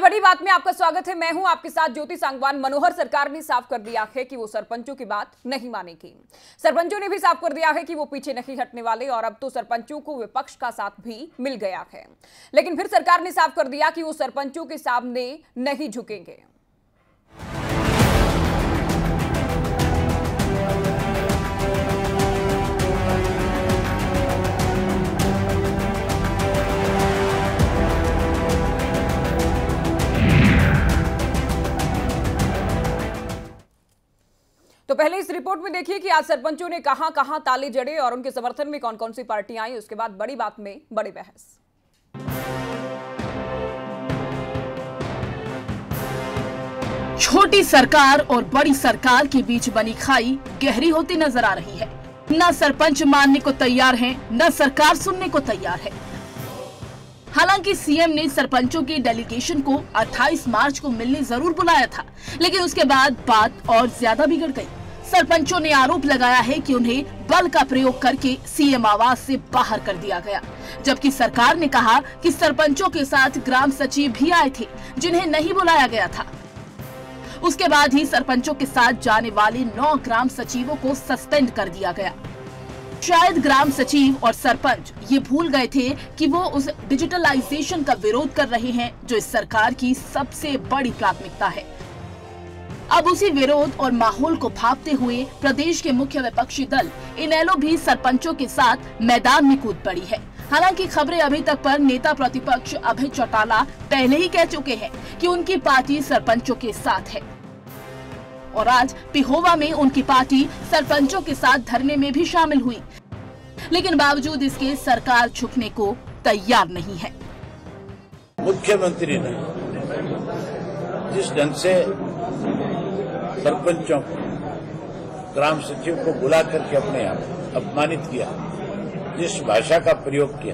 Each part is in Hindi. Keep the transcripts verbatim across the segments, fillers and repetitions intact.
बड़ी बात में आपका स्वागत है। मैं हूं आपके साथ ज्योति सांगवान। मनोहर सरकार ने साफ कर दिया है कि वो सरपंचों की बात नहीं मानेगी। सरपंचों ने भी साफ कर दिया है कि वो पीछे नहीं हटने वाले और अब तो सरपंचों को विपक्ष का साथ भी मिल गया है। लेकिन फिर सरकार ने साफ कर दिया कि वो सरपंचों के सामने नहीं झुकेंगे। तो पहले इस रिपोर्ट में देखिए कि आज सरपंचों ने कहां कहां ताले जड़े और उनके समर्थन में कौन कौन सी पार्टियां आई। उसके बाद बड़ी बात में बड़ी बहस। छोटी सरकार और बड़ी सरकार के बीच बनी खाई गहरी होती नजर आ रही है। न सरपंच मानने को तैयार हैं, न सरकार सुनने को तैयार है। हालांकि सीएम ने सरपंचों की डेलीगेशन को अट्ठाईस मार्च को मिलने जरूर बुलाया था, लेकिन उसके बाद बात और ज्यादा बिगड़ गई। सरपंचों ने आरोप लगाया है कि उन्हें बल का प्रयोग करके सीएम आवास से बाहर कर दिया गया, जबकि सरकार ने कहा कि सरपंचों के साथ ग्राम सचिव भी आए थे जिन्हें नहीं बुलाया गया था। उसके बाद ही सरपंचों के साथ जाने वाले नौ ग्राम सचिवों को सस्पेंड कर दिया गया। शायद ग्राम सचिव और सरपंच ये भूल गए थे कि वो उस डिजिटलाइजेशन का विरोध कर रहे हैं जो इस सरकार की सबसे बड़ी प्राथमिकता है। अब उसी विरोध और माहौल को भांपते हुए प्रदेश के मुख्य विपक्षी दल इनेलो भी सरपंचों के साथ मैदान में कूद पड़ी है। हालांकि खबरें अभी तक पर नेता प्रतिपक्ष अभय चौटाला पहले ही कह चुके हैं कि उनकी पार्टी सरपंचों के साथ है और आज पिहोवा में उनकी पार्टी सरपंचों के साथ धरने में भी शामिल हुई, लेकिन बावजूद इसके सरकार झुकने को तैयार नहीं है। मुख्यमंत्री ने जिस ढंग से सरपंचों को, ग्राम सचिव को बुला करके अपने यहाँ अपमानित किया, जिस भाषा का प्रयोग किया,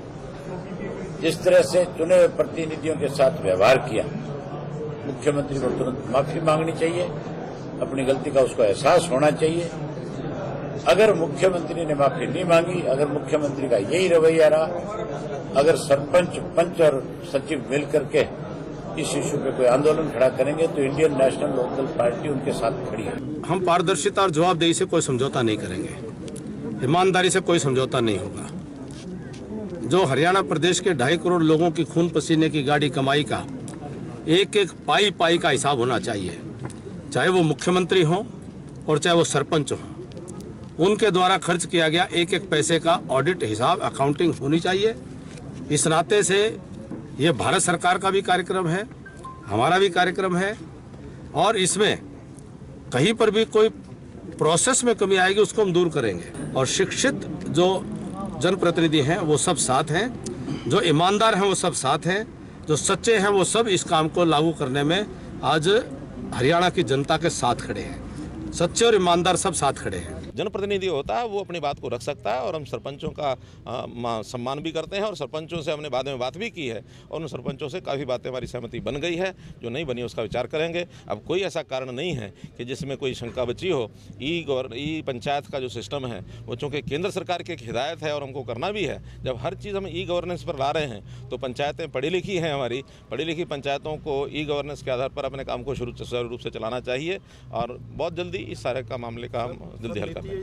जिस तरह से चुने हुए प्रतिनिधियों के साथ व्यवहार किया, मुख्यमंत्री को तुरंत माफी मांगनी चाहिए। अपनी गलती का उसको एहसास होना चाहिए। अगर मुख्यमंत्री ने माफी नहीं मांगी, अगर मुख्यमंत्री का यही रवैया रहा, अगर सरपंच, पंच और सचिव मिल करके इस इशू पे कोई आंदोलन खड़ा करेंगे तो इंडियन नेशनल लोकल पार्टी उनके साथ खड़ी है। हम पारदर्शिता और जवाबदेही से कोई समझौता नहीं करेंगे, ईमानदारी से कोई समझौता नहीं होगा। जो हरियाणा प्रदेश के ढाई करोड़ लोगों की खून पसीने की गाड़ी कमाई का एक एक पाई पाई का हिसाब होना चाहिए, चाहे वो मुख्यमंत्री हो और चाहे वो सरपंच हो। उनके द्वारा खर्च किया गया एक एक पैसे का ऑडिट, हिसाब, अकाउंटिंग होनी चाहिए। इस नाते से ये भारत सरकार का भी कार्यक्रम है, हमारा भी कार्यक्रम है और इसमें कहीं पर भी कोई प्रोसेस में कमी आएगी उसको हम दूर करेंगे। और शिक्षित जो जनप्रतिनिधि हैं वो सब साथ हैं, जो ईमानदार हैं वो सब साथ हैं, जो सच्चे हैं वो सब इस काम को लागू करने में आज हरियाणा की जनता के साथ खड़े हैं। सच्चे और ईमानदार सब साथ खड़े हैं। जनप्रतिनिधि होता है वो अपनी बात को रख सकता है और हम सरपंचों का आ, सम्मान भी करते हैं और सरपंचों से हमने बाद में बात भी की है और उन सरपंचों से काफ़ी बातें हमारी सहमति बन गई है। जो नहीं बनी उसका विचार करेंगे। अब कोई ऐसा कारण नहीं है कि जिसमें कोई शंका बची हो। ई गवर ई पंचायत का जो सिस्टम है वो चूँकि केंद्र सरकार की एक हिदायत है और हमको करना भी है। जब हर चीज़ हम ई गवर्नेंस पर ला रहे हैं तो पंचायतें पढ़ी लिखी हैं, हमारी पढ़ी लिखी पंचायतों को ई गवर्नेंस के आधार पर अपने काम को शुरू सुचारू रूप से चलाना चाहिए और बहुत जल्दी इस सारे का मामले का हम जल्दी हल कर लेंगे।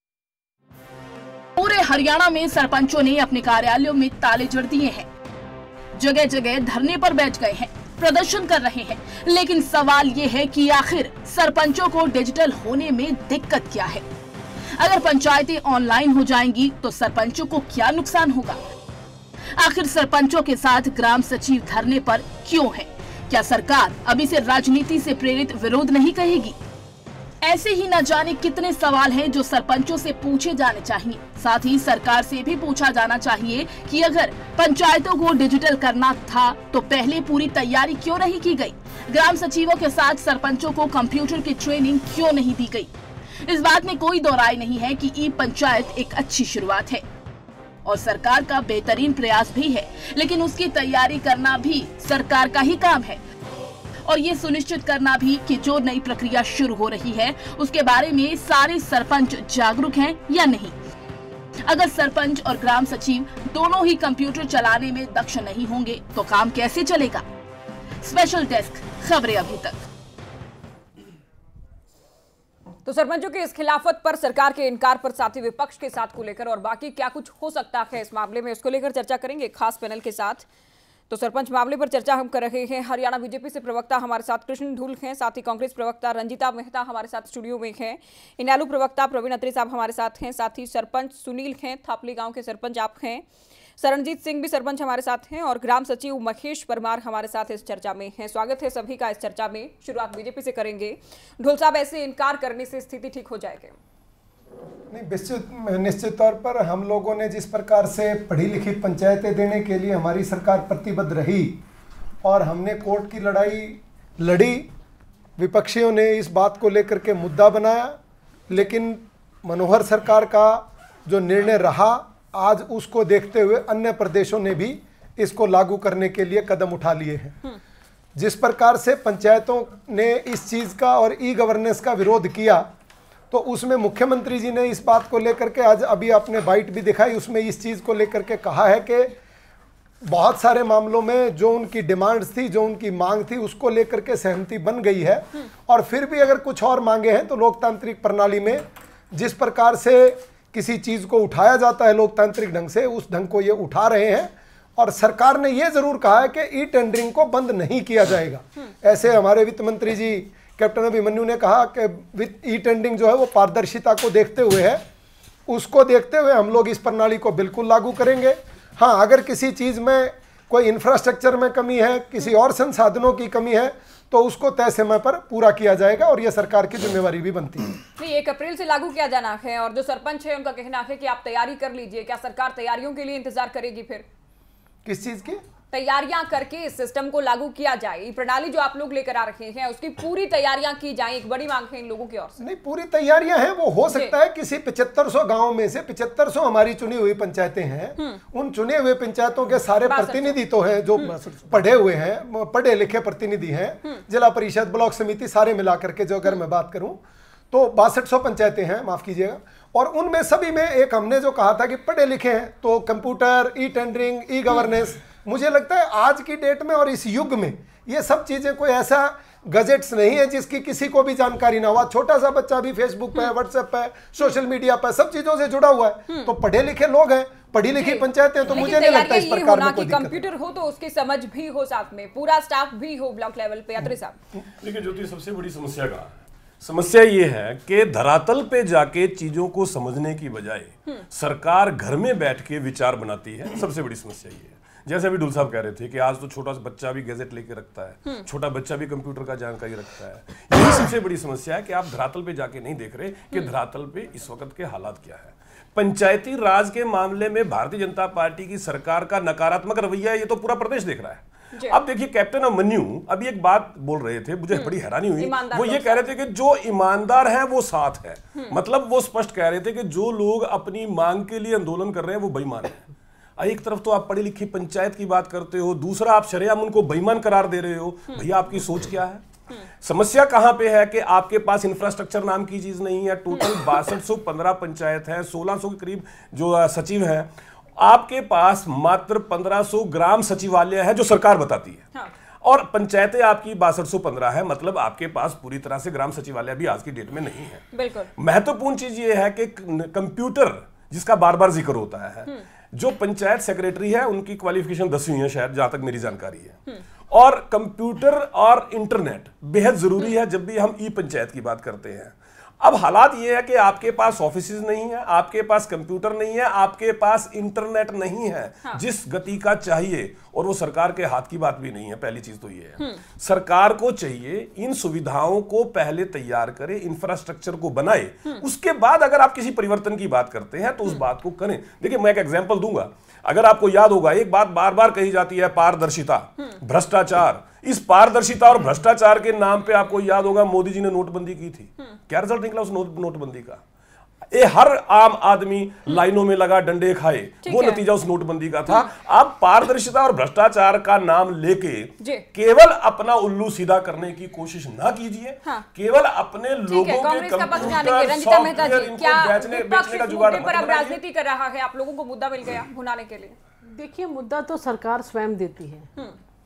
पूरे हरियाणा में सरपंचों ने अपने कार्यालयों में ताले जड़ दिए हैं, जगह जगह धरने पर बैठ गए हैं, प्रदर्शन कर रहे हैं। लेकिन सवाल ये है कि आखिर सरपंचों को डिजिटल होने में दिक्कत क्या है? अगर पंचायतें ऑनलाइन हो जाएंगी तो सरपंचों को क्या नुकसान होगा? आखिर सरपंचों के साथ ग्राम सचिव धरने पर क्यों है? क्या सरकार अब इसे राजनीति से प्रेरित विरोध नहीं कहेगी? ऐसे ही न जाने कितने सवाल हैं जो सरपंचों से पूछे जाने चाहिए। साथ ही सरकार से भी पूछा जाना चाहिए कि अगर पंचायतों को डिजिटल करना था तो पहले पूरी तैयारी क्यों नहीं की गई? ग्राम सचिवों के साथ सरपंचों को कंप्यूटर की ट्रेनिंग क्यों नहीं दी गई? इस बात में कोई दो राय नहीं है कि ई पंचायत एक अच्छी शुरुआत है और सरकार का बेहतरीन प्रयास भी है, लेकिन उसकी तैयारी करना भी सरकार का ही काम है और ये सुनिश्चित करना भी कि जो नई प्रक्रिया शुरू हो रही है उसके बारे में सारे सरपंच जागरूक हैं या नहीं। अगर सरपंच और ग्राम सचिव दोनों ही कंप्यूटर चलाने में दक्ष नहीं होंगे तो काम कैसे चलेगा? स्पेशल डेस्क, खबरें अभी तक। तो सरपंचों के इस खिलाफत पर, सरकार के इनकार पर साथी विपक्ष के साथ को लेकर और बाकी क्या कुछ हो सकता है इस मामले में, उसको लेकर चर्चा करेंगे खास पैनल के साथ। तो सरपंच मामले पर चर्चा हम कर रहे हैं। हरियाणा बीजेपी से प्रवक्ता हमारे साथ कृष्ण धूल हैं, साथ ही कांग्रेस प्रवक्ता रंजीता मेहता हमारे साथ स्टूडियो में हैं, इनेलो प्रवक्ता प्रवीण अत्री साहब हमारे साथ हैं, साथ ही सरपंच सुनील हैं, थापली गांव के सरपंच आप हैं, शरणजीत सिंह भी सरपंच हमारे साथ हैं और ग्राम सचिव महेश परमार हमारे साथ इस चर्चा में हैं। स्वागत है सभी का इस चर्चा में। शुरुआत बीजेपी से करेंगे। ढोल साहब, ऐसे इनकार करने से स्थिति ठीक हो जाएगी? नहीं, निश्चित निश्चित तौर पर हम लोगों ने जिस प्रकार से पढ़ी लिखी पंचायतें देने के लिए हमारी सरकार प्रतिबद्ध रही और हमने कोर्ट की लड़ाई लड़ी, विपक्षियों ने इस बात को लेकर के मुद्दा बनाया, लेकिन मनोहर सरकार का जो निर्णय रहा, आज उसको देखते हुए अन्य प्रदेशों ने भी इसको लागू करने के लिए कदम उठा लिए हैं। जिस प्रकार से पंचायतों ने इस चीज़ का और ई गवर्नेंस का विरोध किया, तो उसमें मुख्यमंत्री जी ने इस बात को लेकर के, आज अभी आपने बाइट भी दिखाई, उसमें इस चीज़ को लेकर के कहा है कि बहुत सारे मामलों में जो उनकी डिमांड्स थी, जो उनकी मांग थी, उसको लेकर के सहमति बन गई है और फिर भी अगर कुछ और मांगे हैं तो लोकतांत्रिक प्रणाली में जिस प्रकार से किसी चीज़ को उठाया जाता है लोकतांत्रिक ढंग से, उस ढंग को ये उठा रहे हैं। और सरकार ने ये जरूर कहा है कि ई टेंडरिंग को बंद नहीं किया जाएगा। ऐसे हमारे वित्त मंत्री जी कैप्टन अभिमन्यु ने कहा कि वित्त ई टेंडरिंग जो है वो पारदर्शिता को देखते हुए है, उसको देखते हुए हम लोग इस प्रणाली को बिल्कुल लागू करेंगे। हाँ, अगर किसी चीज़ में कोई इंफ्रास्ट्रक्चर में कमी है, किसी और संसाधनों की कमी है, तो उसको तय समय पर पूरा किया जाएगा और यह सरकार की जिम्मेवारी भी बनती है। नहीं, एक अप्रैल से लागू किया जाना है और जो सरपंच है उनका कहना है कि आप तैयारी कर लीजिए। क्या सरकार तैयारियों के लिए इंतजार करेगी? फिर किस चीज की तैयारियां करके इस सिस्टम को लागू किया जाए? प्रणाली जो आप लोग लेकर आ रहे हैं उसकी पूरी तैयारियां की जाए, एक बड़ी मांग है इन लोगों की ओर से। नहीं, पूरी तैयारियां हैं। वो हो सकता है किसी पचहत्तर सौ गाँव में से पचहत्तर सौ हमारी चुनी हुई पंचायतें हैं, उन चुने हुए पंचायतों के सारे प्रतिनिधि तो हैं जो पढ़े हुए हैं, पढ़े लिखे प्रतिनिधि हैं, जिला परिषद, ब्लॉक समिति, सारे मिला करके जो अगर मैं बात करूं तो बासठ सौ पंचायतें हैं, माफ कीजिएगा। और उनमें सभी में एक हमने जो कहा था कि पढ़े लिखे हैं, तो computer, e tendering, e governance, मुझे लगता है आज की डेट में और इस युग में ये सब चीजें कोई ऐसा गजेट्स नहीं है जिसकी किसी को भी जानकारी ना हुआ। छोटा सा बच्चा भी फेसबुक पे, व्हाट्सएप पे, सोशल मीडिया पे सब चीजों से जुड़ा हुआ है, तो पढ़े लिखे लोग हैं, पढ़ी लिखी पंचायतें, तो मुझे नहीं लगता इस प्रकार में कोई दिक्कत है। कंप्यूटर हो तो उसकी समझ भी हो, साथ में पूरा स्टाफ भी हो ब्लॉक लेवल पे। अत्री साहब, देखिए ज्योति, सबसे बड़ी समस्या का समस्या ये है कि धरातल पे जाके चीजों को समझने की बजाय सरकार घर में बैठ के विचार बनाती है। सबसे बड़ी समस्या ये है। जैसे अभी ढुल साहब कह रहे थे कि आज तो छोटा सा बच्चा भी गैजेट लेके रखता है, छोटा बच्चा भी कंप्यूटर का जानकारी रखता है। यही सबसे बड़ी समस्या है कि आप धरातल पे जाके नहीं देख रहे कि धरातल पे इस वक्त के हालात क्या है। पंचायती राज के मामले में भारतीय जनता पार्टी की सरकार का नकारात्मक रवैया है, ये तो पूरा प्रदेश देख रहा है। अब देखिए, कैप्टन अभिमन्यु अभी एक बात बोल रहे थे, मुझे बड़ी हैरानी हुई। वो ये कह रहे थे कि जो ईमानदार है वो साथ है। मतलब वो स्पष्ट कह रहे थे कि जो लोग अपनी मांग के लिए आंदोलन कर रहे हैं वो बेईमान है। एक तरफ तो आप पढ़ी लिखी पंचायत की बात करते हो, दूसरा आप शरेआम उनको बेईमान करार दे रहे हो। भैया, आपकी सोच क्या है? समस्या कहां पे है कि आपके पास इंफ्रास्ट्रक्चर नाम की चीज नहीं है। टोटल बासठ सौ पंद्रह पंचायत है, सोलह सौ के करीब जो सचिव हैं। आपके पास मात्र पंद्रह सौ ग्राम सचिवालय है जो सरकार बताती है। हाँ। और पंचायतें आपकी बासठ सौ पंद्रह है, मतलब आपके पास पूरी तरह से ग्राम सचिवालय भी आज की डेट में नहीं है। बिल्कुल महत्वपूर्ण चीज ये है कि कंप्यूटर जिसका बार बार जिक्र होता है, जो पंचायत सेक्रेटरी है उनकी क्वालिफिकेशन दसवीं है शायद, जहां तक मेरी जानकारी है। और कंप्यूटर और इंटरनेट बेहद जरूरी है जब भी हम ई पंचायत की बात करते हैं। अब हालात ये है कि आपके पास ऑफिसेज नहीं है, आपके पास कंप्यूटर नहीं है, आपके पास इंटरनेट नहीं है। हाँ। जिस गति का चाहिए, और वो सरकार के हाथ की बात भी नहीं है। पहली चीज तो ये है, सरकार को चाहिए इन सुविधाओं को पहले तैयार करे, इंफ्रास्ट्रक्चर को बनाए, उसके बाद अगर आप किसी परिवर्तन की बात करते हैं तो उस बात को करें। देखिए, मैं एक एग्जांपल दूंगा। अगर आपको याद होगा, एक बात बार बार कही जाती है, पारदर्शिता, भ्रष्टाचार। इस पारदर्शिता और भ्रष्टाचार के नाम पे आपको याद होगा मोदी जी ने नोटबंदी की थी। क्या रिजल्ट निकला उस नोट नोटबंदी का? ये हर आम आदमी लाइनों में लगा डंडे खाए, वो नतीजा उस नोटबंदी का था। आप पारदर्शिता और भ्रष्टाचार का नाम लेके केवल अपना उल्लू सीधा करने की कोशिश ना कीजिए। हाँ। केवल अपने लोगों के कंप्यूटर सॉफ्टवेयर इनको बेचने बेचने का जुगाड़ मत बनाइए। राजनीति कर रहा है, आप लोगों को मुद्दा मिल गया भुनाने के लिए। देखिए, मुद्दा तो सरकार स्वयं देती है।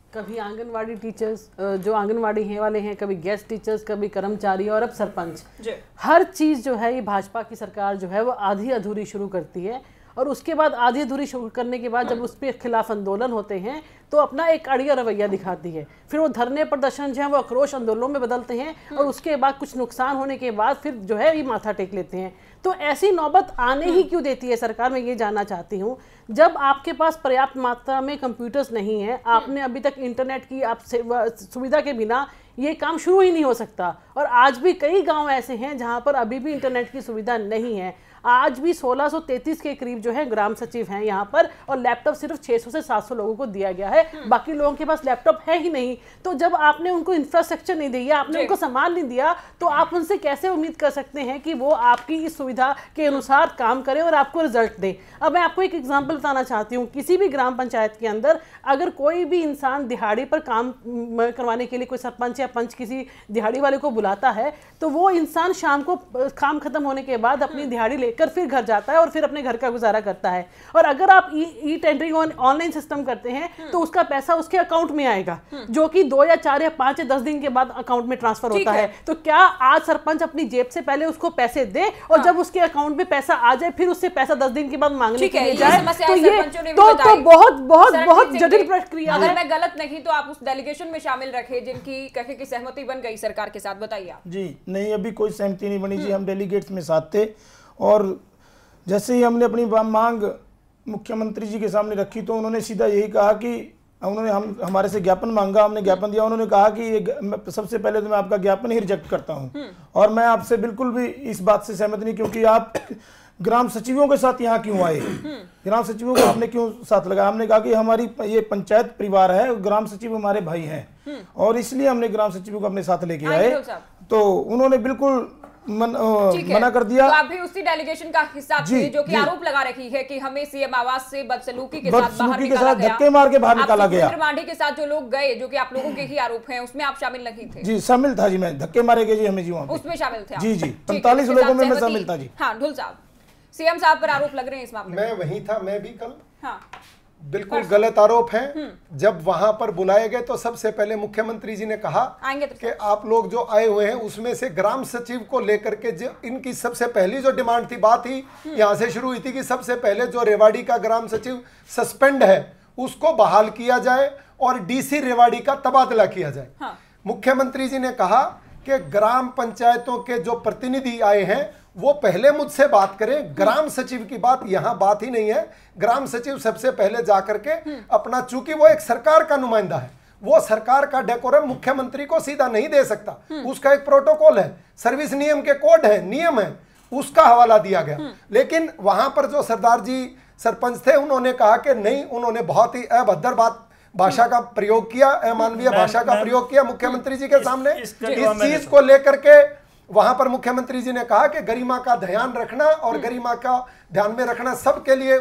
कभी आंगनवाड़ी टीचर्स जो आंगनवाड़ी हैं वाले हैं, कभी गेस्ट टीचर्स, कभी कर्मचारी और अब सरपंच। हर चीज़ जो है ये भाजपा की सरकार जो है वो आधी अधूरी शुरू करती है और उसके बाद आधी अधूरी शुरू करने के बाद जब उस पर खिलाफ आंदोलन होते हैं तो अपना एक अड़िया रवैया दिखाती है। फिर वो धरने प्रदर्शन जो है वो आक्रोश आंदोलनों में बदलते हैं और उसके बाद कुछ नुकसान होने के बाद फिर जो है ये माथा टेक लेते हैं। तो ऐसी नौबत आने ही क्यों देती है सरकार, मैं ये जानना चाहती हूँ। जब आपके पास पर्याप्त मात्रा में कंप्यूटर्स नहीं है, आपने अभी तक इंटरनेट की आप सुविधा के बिना ये काम शुरू ही नहीं हो सकता। और आज भी कई गांव ऐसे हैं जहां पर अभी भी इंटरनेट की सुविधा नहीं है। आज भी सोलह सौ तैंतीस के करीब जो है ग्राम सचिव हैं यहाँ पर और लैपटॉप सिर्फ छह सौ से सात सौ लोगों को दिया गया है, बाकी लोगों के पास लैपटॉप है ही नहीं। तो जब आपने उनको इंफ्रास्ट्रक्चर नहीं दिया, आपने उनको सामान नहीं दिया, तो आप उनसे कैसे उम्मीद कर सकते हैं कि वो आपकी इस सुविधा के अनुसार काम करें और आपको रिजल्ट दें। अब मैं आपको एक एग्जाम्पल बताना चाहती हूँ। किसी भी ग्राम पंचायत के अंदर अगर कोई भी इंसान दिहाड़ी पर काम करवाने के लिए कोई सरपंच या पंच किसी दिहाड़ी वाले को बुलाता है तो वो इंसान शाम को काम खत्म होने के बाद अपनी दिहाड़ी लेकर फिर घर जाता है और फिर अपने घर का गुजारा करता है। और अगर आप e, e tendering online system करते हैं तो उसका पैसा उसके अकाउंट में आएगा, जो कि दो या चार या पांच या दस दिन के बाद अकाउंट में ट्रांसफर होता है। तो क्या आज सरपंच अपनी जेब से पहले उसको पैसे दे और जब उसके अकाउंट में पैसा आ जाए फिर उससे पैसा दस दिन के बाद मांगने के लिए जाए? तो ये तो, तो बहुत बहुत बहुत जटिल प्रक्रिया है। अगर मैं गलत नहीं तो आप उस डेलीगेशन में शामिल रखे जिनकी कहे की सहमति बन गई सरकार के साथ, बताइए आप। जी नहीं, अभी कोई सहमति नहीं बनी जी, हम डेलीगेट्स में साथ थे और जैसे ही हमने अपनी मांग मुख्यमंत्री जी के सामने रखी तो उन्होंने सीधा यही कहा कि उन्होंने हम हमारे से ज्ञापन मांगा, हमने ज्ञापन दिया। उन्होंने कहा कि ये सबसे पहले तो मैं आपका ज्ञापन ही रिजेक्ट करता हूं और मैं आपसे बिल्कुल भी इस बात से सहमत नहीं, क्योंकि आप ग्राम सचिवों के साथ यहाँ क्यों आए, ग्राम सचिवों को आपने क्यों साथ लगाया? हमने कहा कि हमारी ये पंचायत परिवार है, ग्राम सचिव हमारे भाई हैं और इसलिए हमने ग्राम सचिवों को अपने साथ लेके आए। तो उन्होंने बिल्कुल मन, मना कर दिया। तो आप भी उसी डेलीगेशन का हिस्सा थे जो कि आरोप लगा रखी है कि हमें सीएम आवास से बदसलूकी के साथ बाहर निकाला गया, धक्के मार के बाहर निकाला गया। मांडी के साथ जो लोग गए जो कि आप लोगों के ही आरोप हैं, उसमें आप शामिल नहीं थे? जी शामिल था जी, मैं धक्के मारे गए जी हमें जी, वहाँ उसमें शामिल थे जी जी पैंतालीस लोगों में मैं शामिल था जी। हाँ ढुल साहब, सीएम साहब पर आरोप लग रहे हैं इस मामले में। मैं वहीं था, मैं भी कल। हाँ बिल्कुल गलत आरोप है। जब वहां पर बुलाए गए तो सबसे पहले मुख्यमंत्री जी ने कहा कि आप लोग जो आए हुए हैं उसमें से ग्राम सचिव को लेकर के जो इनकी सबसे पहली जो डिमांड थी, बात ही यहां से शुरू हुई थी कि सबसे पहले जो रेवाड़ी का ग्राम सचिव सस्पेंड है उसको बहाल किया जाए और डीसी रेवाड़ी का तबादला किया जाए। हाँ। मुख्यमंत्री जी ने कहा कि ग्राम पंचायतों के जो प्रतिनिधि आए हैं वो पहले मुझसे बात करें, ग्राम सचिव की बात यहां बात ही नहीं है। ग्राम सचिव सबसे पहले जाकर के अपना, चूंकि वो एक सरकार का नुमाइंदा है, वो सरकार का डेकोरम मुख्यमंत्री को सीधा नहीं दे सकता, उसका एक प्रोटोकॉल है, सर्विस नियम के कोड है, नियम है, उसका हवाला दिया गया। लेकिन वहां पर जो सरदार जी सरपंच थे उन्होंने कहा कि नहीं, उन्होंने बहुत ही अभद्र बात भाषा का प्रयोग किया, अमानवीय भाषा का प्रयोग किया मुख्यमंत्री जी के सामने। इस चीज को लेकर के वहां पर मुख्यमंत्री जी ने कहा कि गरिमा का ध्यान रखना और गरिमा का ध्यान में रखना सबके लिए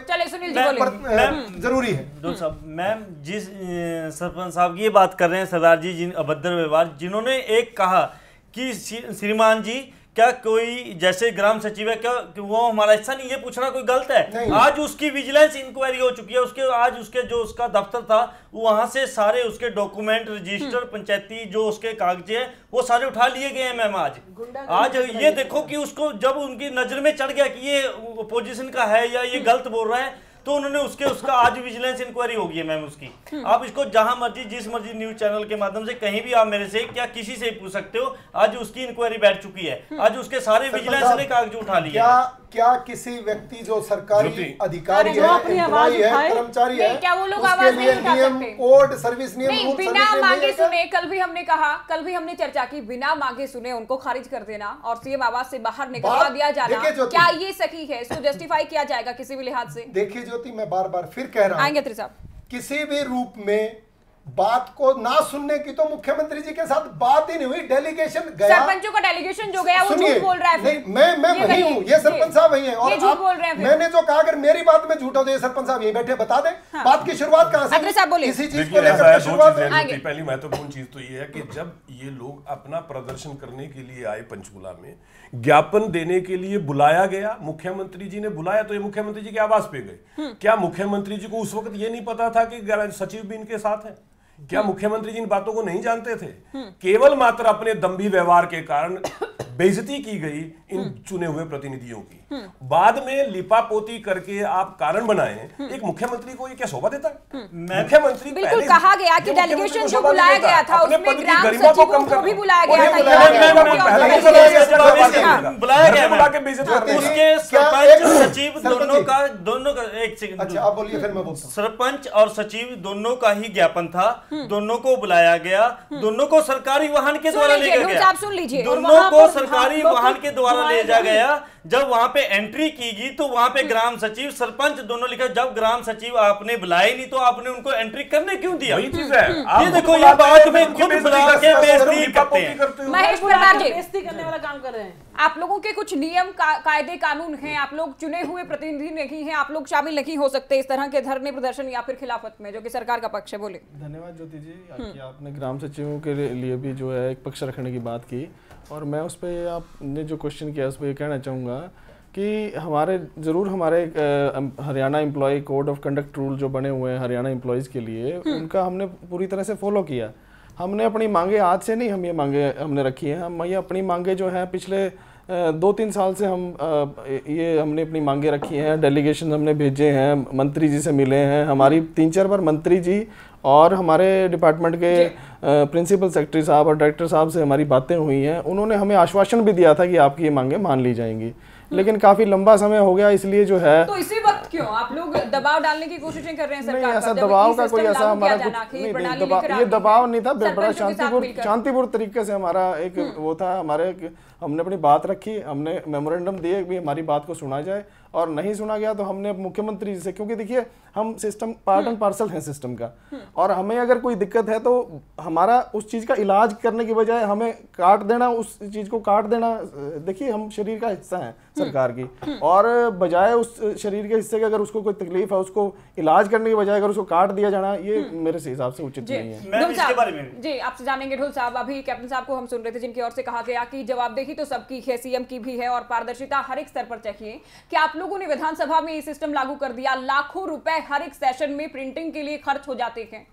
जरूरी है। मैम, जिस सरपंच साहब की ये बात कर रहे हैं सरदार जी, जिन अभद्र व्यवहार, जिन्होंने एक कहा कि श्रीमान जी क्या कोई जैसे ग्राम सचिव है क्या वो हमारा हिस्सा नहीं, ये पूछना कोई गलत है? आज उसकी विजिलेंस इंक्वायरी हो चुकी है, उसके आज उसके जो उसका दफ्तर था वहां से सारे उसके डॉक्यूमेंट, रजिस्टर, पंचायती जो उसके कागज है वो सारे उठा लिए गए हैं। मैम आज आज ये देखो कि उसको जब उनकी नजर में चढ़ गया कि ये अपोजिशन का है या ये गलत बोल रहा है तो उन्होंने उसके उसका आज विजिलेंस इंक्वायरी होगी है मैम उसकी। आप इसको जहां मर्जी जिस मर्जी न्यूज चैनल के माध्यम से कहीं भी आप मेरे से क्या किसी से पूछ सकते हो, आज उसकी इंक्वायरी बैठ चुकी है, आज उसके सारे विजिलेंस ने कागज उठा लिए। क्या क्या किसी व्यक्ति जो सरकारी अधिकारी है, एम्प्लॉई है, कर्मचारी है, क्या वो लोग आवाज नहीं उठा सकते? कोड, सर्विस नियम, नहीं, बिना मांगे सुने, कल भी हमने कहा, कल भी हमने चर्चा की, बिना मांगे सुने उनको खारिज कर देना और सीएम आवास से बाहर निकलवा दिया जाना, क्या ये सही है? इसको जस्टिफाई किया जाएगा किसी भी लिहाज से? देखिए ज्योति, मैं बार बार फिर कह रहा हूं, किसी भी रूप में बात को ना सुनने की तो मुख्यमंत्री जी के साथ बात ही नहीं हुई। डेलीगेशन गया, सरपंचों का डेलीगेशन जो गया वो झूठ बोल रहा है। नहीं, मैं मैं वही हूँ, ये सरपंच साहब वही हैं और ये झूठ बोल रहे हैं। मैंने जो कहा अगर मेरी बात में झूठ हो तो ये सरपंच साहब यही बैठे बता दें। हाँ। बात की शुरुआत कहां से? इसी चीज को लेकर शुरुआत। पहली महत्वपूर्ण चीज तो ये है कि जब ये लोग अपना प्रदर्शन करने के लिए आए पंचकुला में, ज्ञापन देने के लिए बुलाया गया, मुख्यमंत्री जी ने बुलाया तो ये मुख्यमंत्री जी के आवास पे गए। क्या मुख्यमंत्री जी को उस वक्त ये नहीं पता था कि सचिव भी इनके साथ है? क्या मुख्यमंत्री जी इन बातों को नहीं जानते थे? केवल मात्र अपने दम्भी व्यवहार के कारण बेइज्जती की गई इन चुने हुए प्रतिनिधियों की। बाद में लिपापोती करके आप कारण बनाएं, एक मुख्यमंत्री को ये क्या शोभा देता है? मुख्यमंत्री बिल्कुल कहा गया कि डेलीगेशन जो बुलाया गया था उसमें ग्राम सचिवों को भी बुलाया गया था, बुलाया गया बुला के बेइज्जती। उसके सरपंच सचिव दोनों का दोनों का एक सेकंड, अच्छा आप बोलिए फिर मैं बोलता हूं। सरपंच और सचिव दोनों का ही ज्ञापन था, दोनों को बुलाया गया, दोनों को सरकारी वाहन के द्वारा ले गया, सुन लीजिए, दोनों को सरकारी वाहन के द्वारा ले जा गया। जब वहां पे एंट्री की गई तो वहां पे ग्राम सचिव सरपंच दोनों लिखा। जब ग्राम सचिव आपने बुलाए नहीं तो आपने उनको एंट्री करने क्यों दिया? वही चीज है, ये देखो ये बात में खुद बुला के बेइज्जती करते हैं। महेश परमार जी, बेइज्जती करने वाला काम कर रहे हैं। आप लोगों के कुछ नियम का, कायदे कानून हैं, आप लोग चुने हुए प्रतिनिधि नहीं हैं, आप लोग शामिल नहीं हो सकते इस तरह के धरने प्रदर्शन या फिर खिलाफत में, जो कि सरकार का पक्ष है। बोले। धन्यवाद ज्योति जी कि आपने ग्राम सचिवों के लिए भी जो है एक पक्ष रखने की बात की, और मैं उस पर आपने जो क्वेश्चन किया उस पर ये कहना चाहूँगा कि हमारे ज़रूर हमारे Haryana employ code of conduct rule जो बने हुए हैं हरियाणा एम्प्लॉयज़ के लिए, उनका हमने पूरी तरह से फॉलो किया। हमने अपनी मांगे आज से नहीं हम ये मांगे हमने रखी हैं, हम ये अपनी मांगे जो हैं पिछले दो तीन साल से हम ये हमने अपनी मांगे रखी हैं, डेलीगेशन हमने भेजे हैं, मंत्री जी से मिले हैं, हमारी तीन चार बार मंत्री जी और हमारे डिपार्टमेंट के प्रिंसिपल सेक्रेटरी साहब और डायरेक्टर साहब से हमारी बातें हुई हैं। उन्होंने हमें आश्वासन भी दिया था कि आपकी ये मांगे मान ली जाएंगी, लेकिन काफी लंबा समय हो गया, इसलिए जो है तो इसी वक्त क्यों आप लोग दबाव डालने की कोशिशें कर रहे हैं सरकार पर? नहीं, ऐसा दबाव का कोई ऐसा हमारा कुछ नहीं, नहीं दबाव, ये दबाव नहीं था, बड़ा शांतिपूर्ण शांतिपूर्ण तरीके से हमारा एक वो था। हमारे हमने अपनी बात रखी, हमने मेमोरेंडम दिए कि हमारी बात को सुना जाए, और नहीं सुना गया तो हमने मुख्यमंत्री जी से, क्योंकि देखिए हम सिस्टम पार्ट एंड पार्सल हैं सिस्टम का, और हमें अगर कोई दिक्कत है तो हमारा उस चीज का इलाज करने की बजाय हमें काट देना, उस चीज को काट देना, देखिए हम शरीर का हिस्सा हैं सरकार की, और बजाय उस शरीर के हिस्से के अगर उसको कोई तकलीफ है उसको इलाज करने की बजाय अगर उसको काट दिया जाना, ये मेरे हिसाब से उचित नहीं है। जी आपसे जानेंगे ढोल साहब, अभी कैप्टन साहब को हम सुन रहे थे जिनकी ओर से कहा गया कि जवाबदेही तो सबकी है, सीएम की भी है, और पारदर्शिता हर एक स्तर पर चाहिए। कि आप लोगों ने विधानसभा में ये सिस्टम लागू कर दिया, लाखों रुपए हर एक सेशन में प्रिंटिंग के लिए खर्च हो जाते हैं।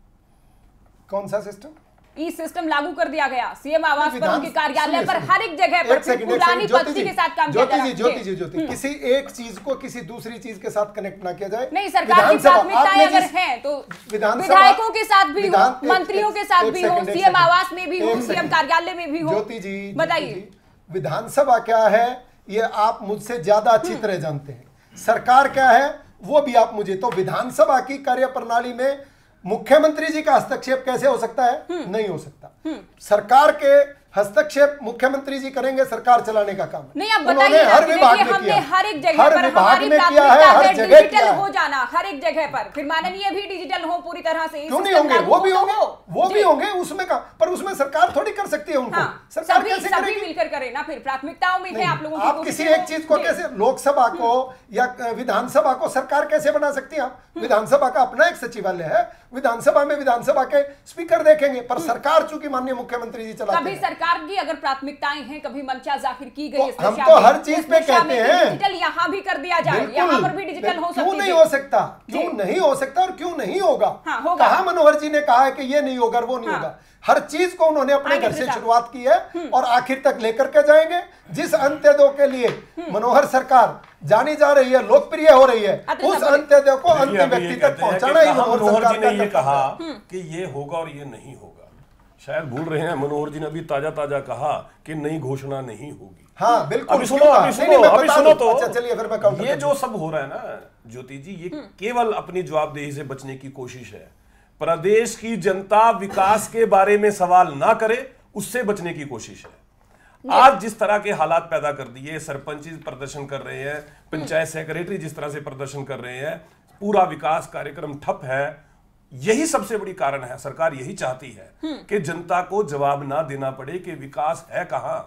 कौन सा सिस्टम? ई सिस्टम लागू कर दिया गया, सीएम आवास पर, उनके कार्यालय पर, हर एक जगह पर पुरानी पद्धति के साथ काम किया जा रहा है। ज्योति जी ज्योति किसी एक चीज को किसी दूसरी चीज के साथ कनेक्ट ना किया जाए। नहीं, सरकार की प्राथमिकताएं अगर हैं तो विधायकों के साथ भी हो, मंत्रियों के साथ भी हो, सीएम आवास में भी हो, सीएम कार्यालय में भी हो। ज्योति जी बताइए, विधानसभा क्या है ये आप मुझसे ज्यादा अच्छी तरह जानते हैं, सरकार क्या है वो भी आप मुझे। तो विधानसभा की कार्यप्रणाली में मुख्यमंत्री जी का हस्तक्षेप कैसे हो सकता है? नहीं हो सकता। सरकार के हस्तक्षेप मुख्यमंत्री जी करेंगे सरकार चलाने का काम। नहीं, आप बताइए, हर विभाग में हमने किया, हर एक जगह हर पर विभाग हमारी में किया है, हर जगह डिजिटल हो जाना, हर एक जगह पर, फिर माननीय भी डिजिटल हो पूरी तरह से। क्यों नहीं होंगे? वो भी होंगे, वो भी होंगे उसमें का, पर उसमें सरकार थोड़ी कर सकती है उनको। सरकार कैसे करेगी? मिलकर करे ना, फिर प्राथमिकताओं में है आप लोगों की। आप किसी एक चीज को कैसे, लोकसभा को या विधानसभा को सरकार कैसे बना सकती है? आप विधानसभा का अपना एक सचिवालय है, विधानसभा में विधानसभा के स्पीकर देखेंगे, पर सरकार चूंकि माननीय मुख्यमंत्री जी चलाते हैं। कभी सरकार की अगर प्राथमिकताएं हैं, कभी मंशा जाहिर की गई, तो हम तो हर चीज पे कहते हैं डिजिटल यहाँ भी कर दिया जाए, यहाँ पर भी डिजिटल हो सकती है। क्यों नहीं हो सकता? क्यों नहीं हो सकता और क्यों नहीं होगा? हाँ, होगा। कहा मनोहर जी ने कहा है कि ये नहीं होगा वो नहीं होगा। हर चीज को उन्होंने अपने घर से शुरुआत की है और आखिर तक लेकर के जाएंगे। जिस अंत्योदय के लिए मनोहर सरकार जानी जा रही है, लोकप्रिय हो रही है, उस अंत्योदय को अंतिम व्यक्ति तक पहुंचाना ही मनोहर जी ने ये कहा कि ये होगा और ये नहीं होगा। शायद भूल रहे हैं, मनोहर जी ने अभी ताजा ताजा कहा कि नई घोषणा नहीं होगी। हाँ बिल्कुल। अभी सुनो अभी सुनो अभी सुनो तो अच्छा चलिए फिर मैं काउंटर ये जो सब हो रहा है ना ज्योति जी, ये केवल अपनी जवाबदेही से बचने की कोशिश है। प्रदेश की जनता विकास के बारे में सवाल ना करे, उससे बचने की कोशिश है। आज जिस तरह के हालात पैदा कर दिए, सरपंच प्रदर्शन कर रहे हैं, पंचायत सेक्रेटरी जिस तरह से प्रदर्शन कर रहे हैं, पूरा विकास कार्यक्रम ठप है। यही सबसे बड़ी कारण है। सरकार यही चाहती है कि जनता को जवाब ना देना पड़े कि विकास है कहां।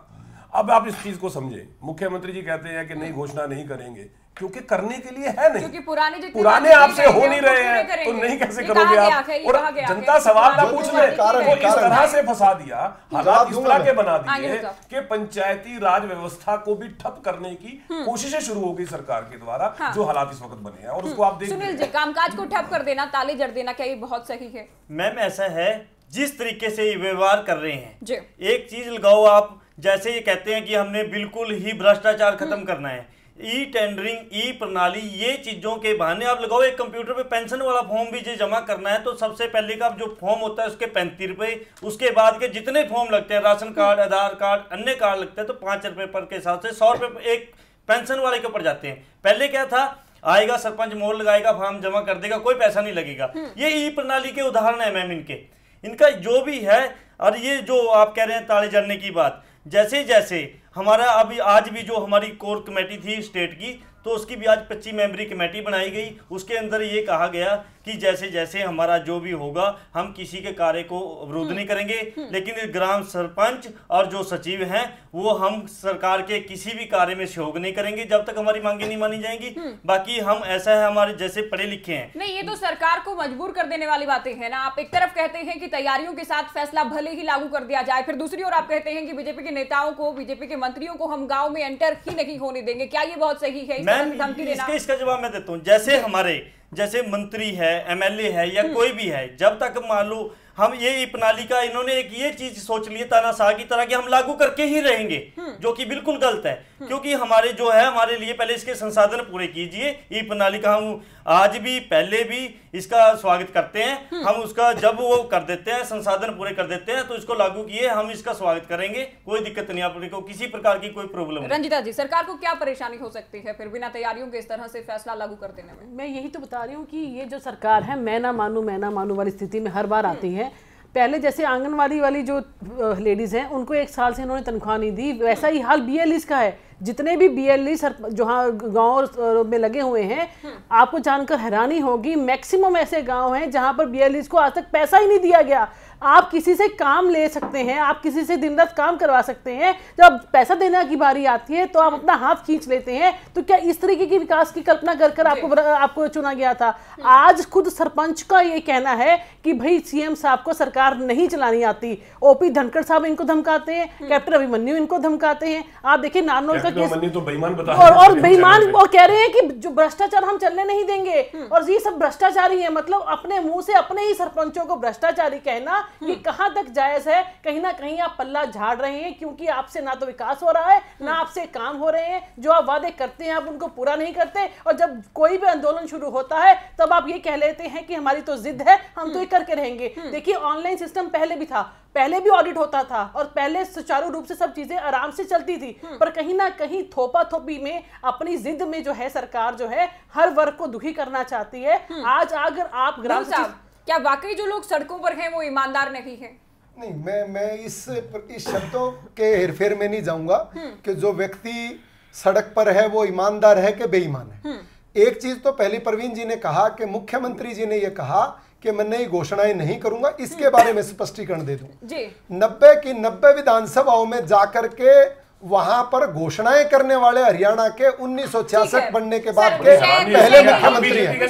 अब आप इस चीज को समझे, मुख्यमंत्री जी कहते हैं कि नहीं घोषणा नहीं करेंगे, क्योंकि करने के लिए है नहीं, क्योंकि पुराने पुराने आपसे हो नहीं रहे हैं तो नहीं कैसे करोगे आप? और जनता सवाल ना पूछ ले तो इस तरह से फंसा दिया, हालात इस तरह के बना दिए कि पंचायती राज व्यवस्था को भी ठप करने की कोशिशें शुरू हो गई सरकार के द्वारा, जो हालात इस वक्त बने हैं। और उसको आप देख सुनील जी, कामकाज को ठप कर देना, ताले जड़ देना, क्या ये बहुत सही है? मैम ऐसा है, जिस तरीके से ये व्यवहार कर रहे हैं, जी। एक चीज लगाओ आप, जैसे ये कहते हैं कि हमने बिल्कुल ही भ्रष्टाचार खत्म करना है, ई टेंडरिंग, ई प्रणाली, ये चीजों के बहाने आप लगाओ। एक कंप्यूटर पे पेंशन वाला फॉर्म भी जो जमा करना है तो सबसे पहले का जो फॉर्म होता है उसके पैंतीस रुपए, उसके बाद के जितने फॉर्म लगते हैं, राशन कार्ड, आधार कार्ड, अन्य कार्ड लगते हैं तो पांच रुपए पर के हिसाब से सौ रुपए एक पेंशन वाले के ऊपर जाते हैं। पहले क्या था, आएगा सरपंच मोड़ लगाएगा, फॉर्म जमा कर देगा, कोई पैसा नहीं लगेगा। ये ई प्रणाली के उदाहरण है मैम इनके, इनका जो भी है। और ये जो आप कह रहे हैं ताले जड़ने की बात, जैसे जैसे हमारा अभी आज भी जो हमारी कोर कमेटी थी स्टेट की, तो उसकी भी आज पच्चीस मेंबरी कमेटी बनाई गई। उसके अंदर ये कहा गया कि जैसे जैसे हमारा जो भी होगा हम किसी के कार्य को अवरोध नहीं करेंगे, लेकिन ग्राम सरपंच और जो सचिव हैं वो हम सरकार के किसी भी कार्य में सहयोग नहीं करेंगे जब तक हमारी मांगे नहीं मानी जाएंगी। बाकी हम ऐसा है, हमारे जैसे पढ़े लिखे हैं। नहीं, ये तो सरकार को मजबूर कर देने वाली बातें हैं ना। आप एक तरफ कहते हैं कि तैयारियों के साथ फैसला भले ही लागू कर दिया जाए, फिर दूसरी ओर आप कहते हैं कि बीजेपी के नेताओं को, बीजेपी के मंत्रियों को हम गाँव में एंटर ही नहीं होने देंगे। क्या ये बहुत सही है? इसका इसका जवाब मैं देता हूं। जैसे हमारे जैसे मंत्री है, एमएलए है या कोई भी है, जब तक मान लो हम ये प्रणाली का इन्होंने एक ये चीज सोच ली तानाशाह की तरह कि हम लागू करके ही रहेंगे, जो कि बिल्कुल गलत है। क्योंकि हमारे जो है हमारे लिए पहले इसके संसाधन पूरे कीजिए। ये प्रणाली का हम आज भी पहले भी इसका स्वागत करते हैं, हम उसका जब वो कर देते हैं, संसाधन पूरे कर देते हैं तो इसको लागू किए, हम इसका स्वागत करेंगे, कोई दिक्कत नहीं, आपको किसी प्रकार की कोई प्रॉब्लम नहीं। रंजिता जी, सरकार को क्या परेशानी हो सकती है फिर बिना तैयारियों के इस तरह से फैसला लागू कर देने में? मैं यही तो बता रही हूँ कि ये जो सरकार है मैं ना मानू मैं ना मानू वाली स्थिति में हर बार आती है। पहले जैसे आंगनवाड़ी वाली जो लेडीज हैं उनको एक साल से इन्होंने तनख्वाह नहीं दी, वैसा ही हाल बीएलईस का है। जितने भी बीएलई जहाँ गांव में लगे हुए हैं, आपको जानकर हैरानी होगी, मैक्सिमम ऐसे गांव हैं जहां पर बीएलईस को आज तक पैसा ही नहीं दिया गया। आप किसी से काम ले सकते हैं, आप किसी से दिन रात काम करवा सकते हैं, जब पैसा देने की बारी आती है तो आप अपना हाथ खींच लेते हैं। तो क्या इस तरीके की विकास की कल्पना कर कर आपको आपको चुना गया था? आज खुद सरपंच का ये कहना है कि भाई सीएम साहब को सरकार नहीं चलानी आती। ओपी धनखड़ साहब इनको धमकाते हैं, कैप्टन अभिमन्यु इनको धमकाते हैं। आप देखिए नारनौल का केस, तो बेईमान बता और, और बेईमान वो कह रहे हैं कि जो भ्रष्टाचार हम चलने नहीं देंगे, और ये सब भ्रष्टाचारी है। मतलब अपने मुंह से अपने ही सरपंचों को भ्रष्टाचारी कहना, ये कहां तक जायज है? कहीं ना कहीं आप पल्ला झाड़ रहे हैं, क्योंकि आपसे ना तो विकास हो रहा है ना आपसे काम हो रहे हैं। जो आप वादे करते हैं आप उनको पूरा नहीं करते, और जब कोई भी आंदोलन शुरू होता है तब आप ये कह लेते हैं कि हमारी तो जिद है, हम तो ये करके रहेंगे। देखिए ऑनलाइन सिस्टम पहले भी था, पहले भी ऑडिट होता था और पहले सुचारू रूप से सब चीजें आराम से चलती थी, पर कहीं ना कहीं थोपा थोपी में अपनी जिद में जो है सरकार जो है हर वर्ग को दुखी करना चाहती है। आज अगर आप ग्राम साहब, क्या वाकई जो लोग सड़कों पर हैं वो ईमानदार नहीं है? नहीं, मैं मैं इस इस शब्दों के हेरफेर में नहीं जाऊंगा कि जो व्यक्ति सड़क पर है वो ईमानदार है कि बेईमान है। एक चीज तो पहले प्रवीण जी ने कहा कि मुख्यमंत्री जी ने यह कहा कि मैं नई घोषणाएं नहीं करूंगा, इसके बारे में स्पष्टीकरण दे दूं। जी। नब्बे की नब्बे विधानसभाओं में जाकर के वहां पर घोषणाएं करने वाले हरियाणा के उन्नीस सौ छियासठ बनने के बाद के पहले मुख्यमंत्री हैं।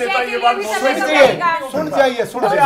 सुन जाइए सुन जाइए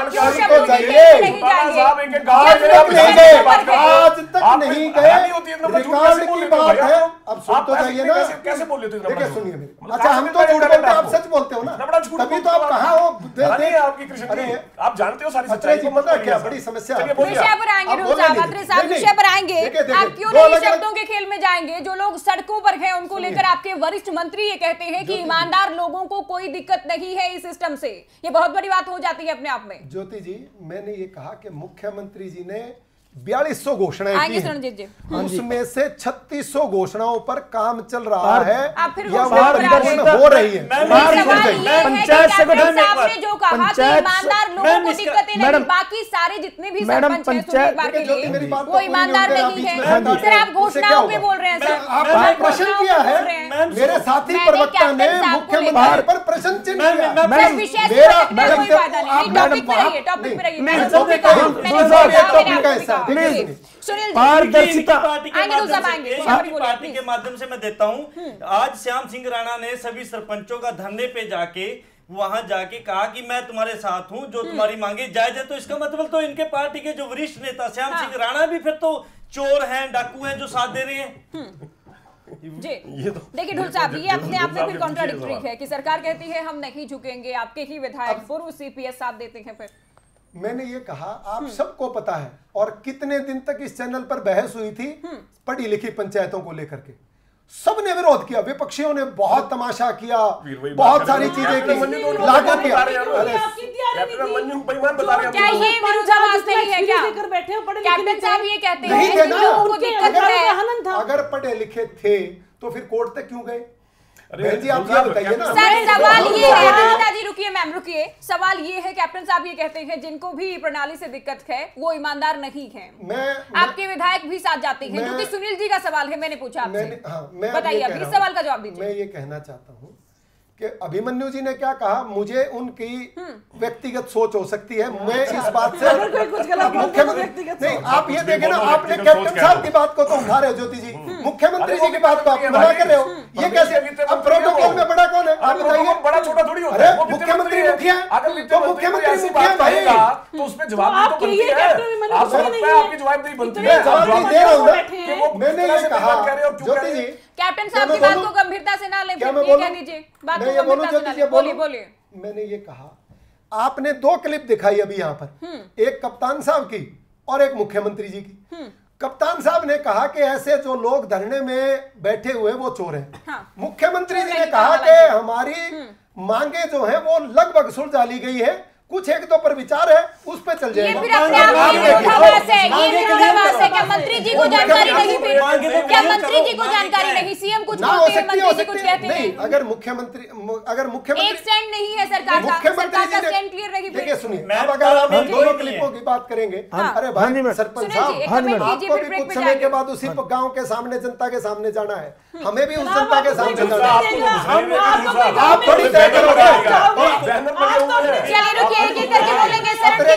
आज तक नहीं गए, रिकॉर्ड की बात है। अब सुन तो जाइए ना, कैसे बोल लेते देखिए सुनिए मेरी। अच्छा हम तो झूठ बोलते हैं, आप सच बोलते हो ना, तभी तो आप कहाँ हो? आपकी कृष्ण, अरे आप जानते हो सारी सच्चाई को, मतलब क्या बड़ी समस्या। विषय पर आएंगे, विषय पर आएंगे। आप क्यों नहीं शब्दों के खेल में जाएंगे? जो लोग सड़कों पर हैं उनको लेकर आपके वरिष्ठ मंत्री ये कहते हैं कि ईमानदार लोगों को कोई दिक्कत नहीं है इस सिस्टम से, ये बहुत बड़ी बात हो जाती है अपने आप में। ज्योति जी, मैंने ये कहा कि मुख्यमंत्री जी ने बयालीस सौ घोषणाएं की हैं, उसमें से छत्तीस सौ घोषणाओं पर काम चल रहा है या वो परिपूर्ण हो रही है। पंचायत संगठन ने जो कहा कि ईमानदार लोगों को दिक्कतें नहीं, बाकी सारे जितने भी सरपंच हैं एक बार के लिए वो ईमानदार नहीं है। सर आप घोषणाओं पे बोल रहे हैं। सर आपने प्रश्न किया है, मेरे साथी प्रवक्ता ने मुख्यमंत्री पर प्रश्न चिन्ह किया। मेरा कोई फायदा नहीं, टॉपिक पे रहिए, टॉपिक पे रहिए। पारदर्शिता पार्टी के माध्यम से मैं देता हूं। आज श्याम सिंह राणा ने सभी सरपंचों का धरने पे जाके वहां जाके कहा कि मैं तुम्हारे साथ हूं, जो तुम्हारी मांगे जायज है। तो इसका मतलब तो इनके पार्टी के जो वरिष्ठ नेता श्याम हाँ। सिंह राणा भी फिर तो चोर हैं, डाकू हैं, जो साथ दे रहे हैं। जी तो देखिए ढुल साहब, ये अपने आप में फिर कॉन्ट्राडिक्टरी है कि सरकार कहती है हम नहीं झुकेंगे, आपके ही विधायक पूर्व सीपीएस साथ देते हैं। फिर मैंने ये कहा, आप सबको पता है और कितने दिन तक इस चैनल पर बहस हुई थी पढ़ी लिखी पंचायतों को लेकर के, सबने विरोध किया, विपक्षियों ने बहुत तमाशा किया, बहुत सारी चीजें की, लागू किया। क्या ये विरोधाभास नहीं है क्या? कैप्टन साहब ये कहते हैं कि लोगों को दिक्कत है। अगर पढ़े लिखे थे तो फिर कोर्ट तक क्यों गए? जी आप ये बताइए ना। सर सवाल ये है, अनिता जी रुकिए, मैम रुकिए, सवाल ये है कैप्टन साहब ये कहते हैं जिनको भी प्रणाली से दिक्कत है वो ईमानदार नहीं है। मैं आपके विधायक भी साथ जाते हैं, जो कि सुनील जी का सवाल है, मैंने पूछा आपसे। हाँ, बताइए अभी इस सवाल का जवाब दीजिए। मैं ये कहना चाहता हूँ कि अभिमन्यु जी ने क्या कहा, मुझे उनकी व्यक्तिगत सोच हो सकती है, मैं इस बात से मुख्यमंत्री नहीं, आप ये देखें ना, आपने कैप्टन साहब की बात को तो उठा रहे हो ज्योति जी, मुख्यमंत्री जी की बात को आप मना कर रहे हो, ये कैसे? अब प्रोटोकॉल में बड़ा कौन है आप बताइए? बड़ा छोटा थोड़ी होता है। अरे मुख्यमंत्री मुखिया, तो मुख्यमंत्री मुखिया भाई, तो उसमें जवाब तो बनती है, आप समझते हैं आपकी जवाबदेही बनती है। जवाब नहीं दे रहा हूँ मैंने ये कहा ज्योति जी, कैप्टन साहब की बात को गंभीरता से ना लें, ये कह दीजिए बात को गंभीरता से ना लें, बोलिए बोलिए। मैंने ये कहा, आपने दो क्लिप दिखाई अभी यहाँ पर, एक कप्तान साहब की और एक मुख्यमंत्री जी की। कप्तान साहब ने कहा कि ऐसे जो लोग धरने में बैठे हुए वो चोर हैं। हाँ। मुख्यमंत्री जी ने कहा कि हमारी मांगे जो है वो लगभग सुलझा ली गई है, कुछ एक दो पर विचार है, उस पे चल जाएगा। ये फिर अपने आप में विरोधाभास है, ये विरोधाभास है। क्या मंत्री जी को जानकारी नहीं? फिर क्या मंत्री जी को जानकारी नहीं? सीएम कुछ बोलते हैं, मंत्री जी कुछ कहते हैं। अगर मुख्यमंत्री अगर मुख्यमंत्री एक स्टैंड नहीं है सरकार का, सरकार का स्टैंड क्लियर रहेगी। देखिए सुनिए, अब अगर हम दोनों क्लिपों की बात करेंगे, अरे भाई सरपंच साहब, आपको भी कुछ समय के बाद उसी गाँव के सामने, जनता के सामने जाना है, हमें भी उस जनता के सामने जाना है। आप थोड़ी तय करोगे। चलिए रुकिए, एक एक करके बोलेंगे सर।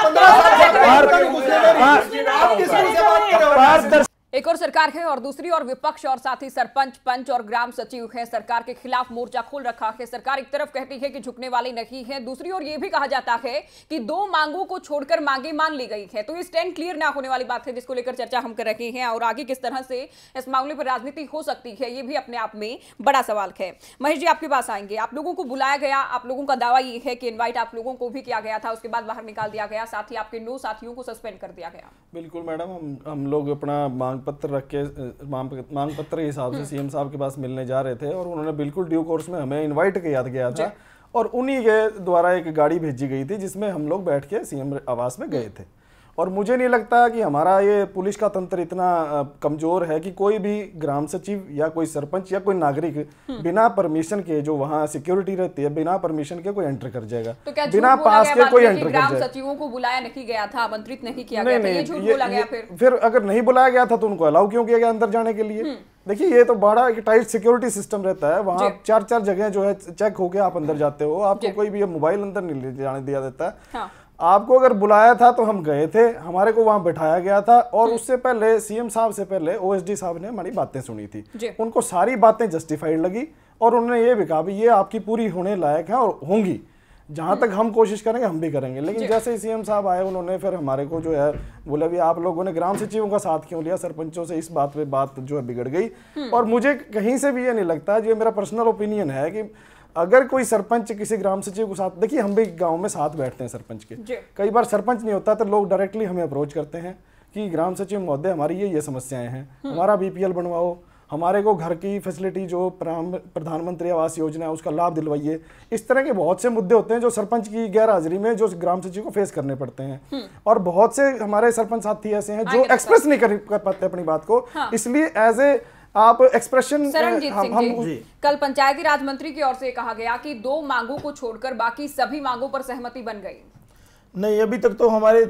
एक और सरकार है और दूसरी और विपक्ष और साथ ही सरपंच, पंच और ग्राम सचिव है, सरकार के खिलाफ मोर्चा खोल रखा है। सरकार एक तरफ कहती है कि झुकने वाली नहीं है, दूसरी ओर यह भी कहा जाता है कि दो मांगों को छोड़कर मांगे मान ली गई है। तो ये स्टैंड क्लियर ना होने वाली बात है, जिसको लेकर चर्चा हम कर रहे हैं और आगे किस तरह से इस मामले पर राजनीति हो सकती है, ये भी अपने आप में बड़ा सवाल है। महेश जी आपके पास आएंगे। आप लोगों को बुलाया गया, आप लोगों का दावा ये है कि इन्वाइट आप लोगों को भी किया गया था, उसके बाद बाहर निकाल दिया गया, साथ ही आपके नौ साथियों को सस्पेंड कर दिया गया। बिल्कुल मैडम, हम हम लोग अपना मांग पत्र रख के मांग पत्र के हिसाब से सीएम साहब के पास मिलने जा रहे थे और उन्होंने बिल्कुल ड्यू कोर्स में हमें इनवाइट किया गया था और उन्हीं के द्वारा एक गाड़ी भेजी गई थी जिसमें हम लोग बैठ के सीएम आवास में गए थे। और मुझे नहीं लगता कि हमारा ये पुलिस का तंत्र इतना कमजोर है कि कोई भी ग्राम सचिव या कोई सरपंच या कोई नागरिक बिना परमिशन के, जो वहाँ सिक्योरिटी रहती है, बिना परमिशन के कोई एंटर कर जाएगा, तो क्या बिना पास के कोई एंटर कर जाएगा। ग्राम सचिवों को बुलाया नहीं गया था, आमंत्रित नहीं किया गया था, ये झूठ बोला गया। फिर फिर अगर नहीं बुलाया गया था तो उनको अलाउ क्यों किया गया अंदर जाने के लिए? देखिए ये तो बड़ा एक टाइट सिक्योरिटी सिस्टम रहता है, वहाँ चार चार जगह जो है चेक होके आप अंदर जाते हो, आपको कोई भी मोबाइल अंदर नहीं जाने दिया देता है। आपको अगर बुलाया था तो हम गए थे, हमारे को वहां बिठाया गया था और उससे पहले सीएम साहब से पहले ओएसडी साहब ने हमारी बातें सुनी थी, उनको सारी बातें जस्टिफाइड लगी और उन्होंने ये भी कहा भी ये आपकी पूरी होने लायक है और होंगी, जहां तक हम कोशिश करेंगे हम भी करेंगे। लेकिन जैसे ही सीएम साहब आए उन्होंने फिर हमारे को जो है बोला भी आप लोगों ने ग्राम सचिवों का साथ क्यों लिया, सरपंचों से इस बात पे बात जो है बिगड़ गई। और मुझे कहीं से भी ये नहीं लगता, जो मेरा पर्सनल ओपिनियन है कि अगर कोई सरपंच किसी ग्राम सचिव के साथ, देखिए हम भी गांव में साथ बैठते हैं सरपंच के, कई बार सरपंच नहीं होता तो लोग डायरेक्टली हमें अप्रोच करते हैं कि ग्राम सचिव महोदय हमारी ये ये समस्याएं हैं, हमारा बीपीएल बनवाओ, हमारे को घर की फैसिलिटी जो प्रधानमंत्री आवास योजना है उसका लाभ दिलवाइए। इस तरह के बहुत से मुद्दे होते हैं जो सरपंच की गैर हाजिरी में जो ग्राम सचिव को फेस करने पड़ते हैं। और बहुत से हमारे सरपंच साथी ऐसे हैं जो एक्सप्रेस नहीं कर, कर पाते अपनी बात को, इसलिए एज ए आप एक्सप्रेशन हम, हम जी। कल पंचायती राज मंत्री की ओर से कहा गया कि दो मांगों को छोड़कर बाकी सभी मांगों पर सहमति बन गई। नहीं, अभी तक तो हमारे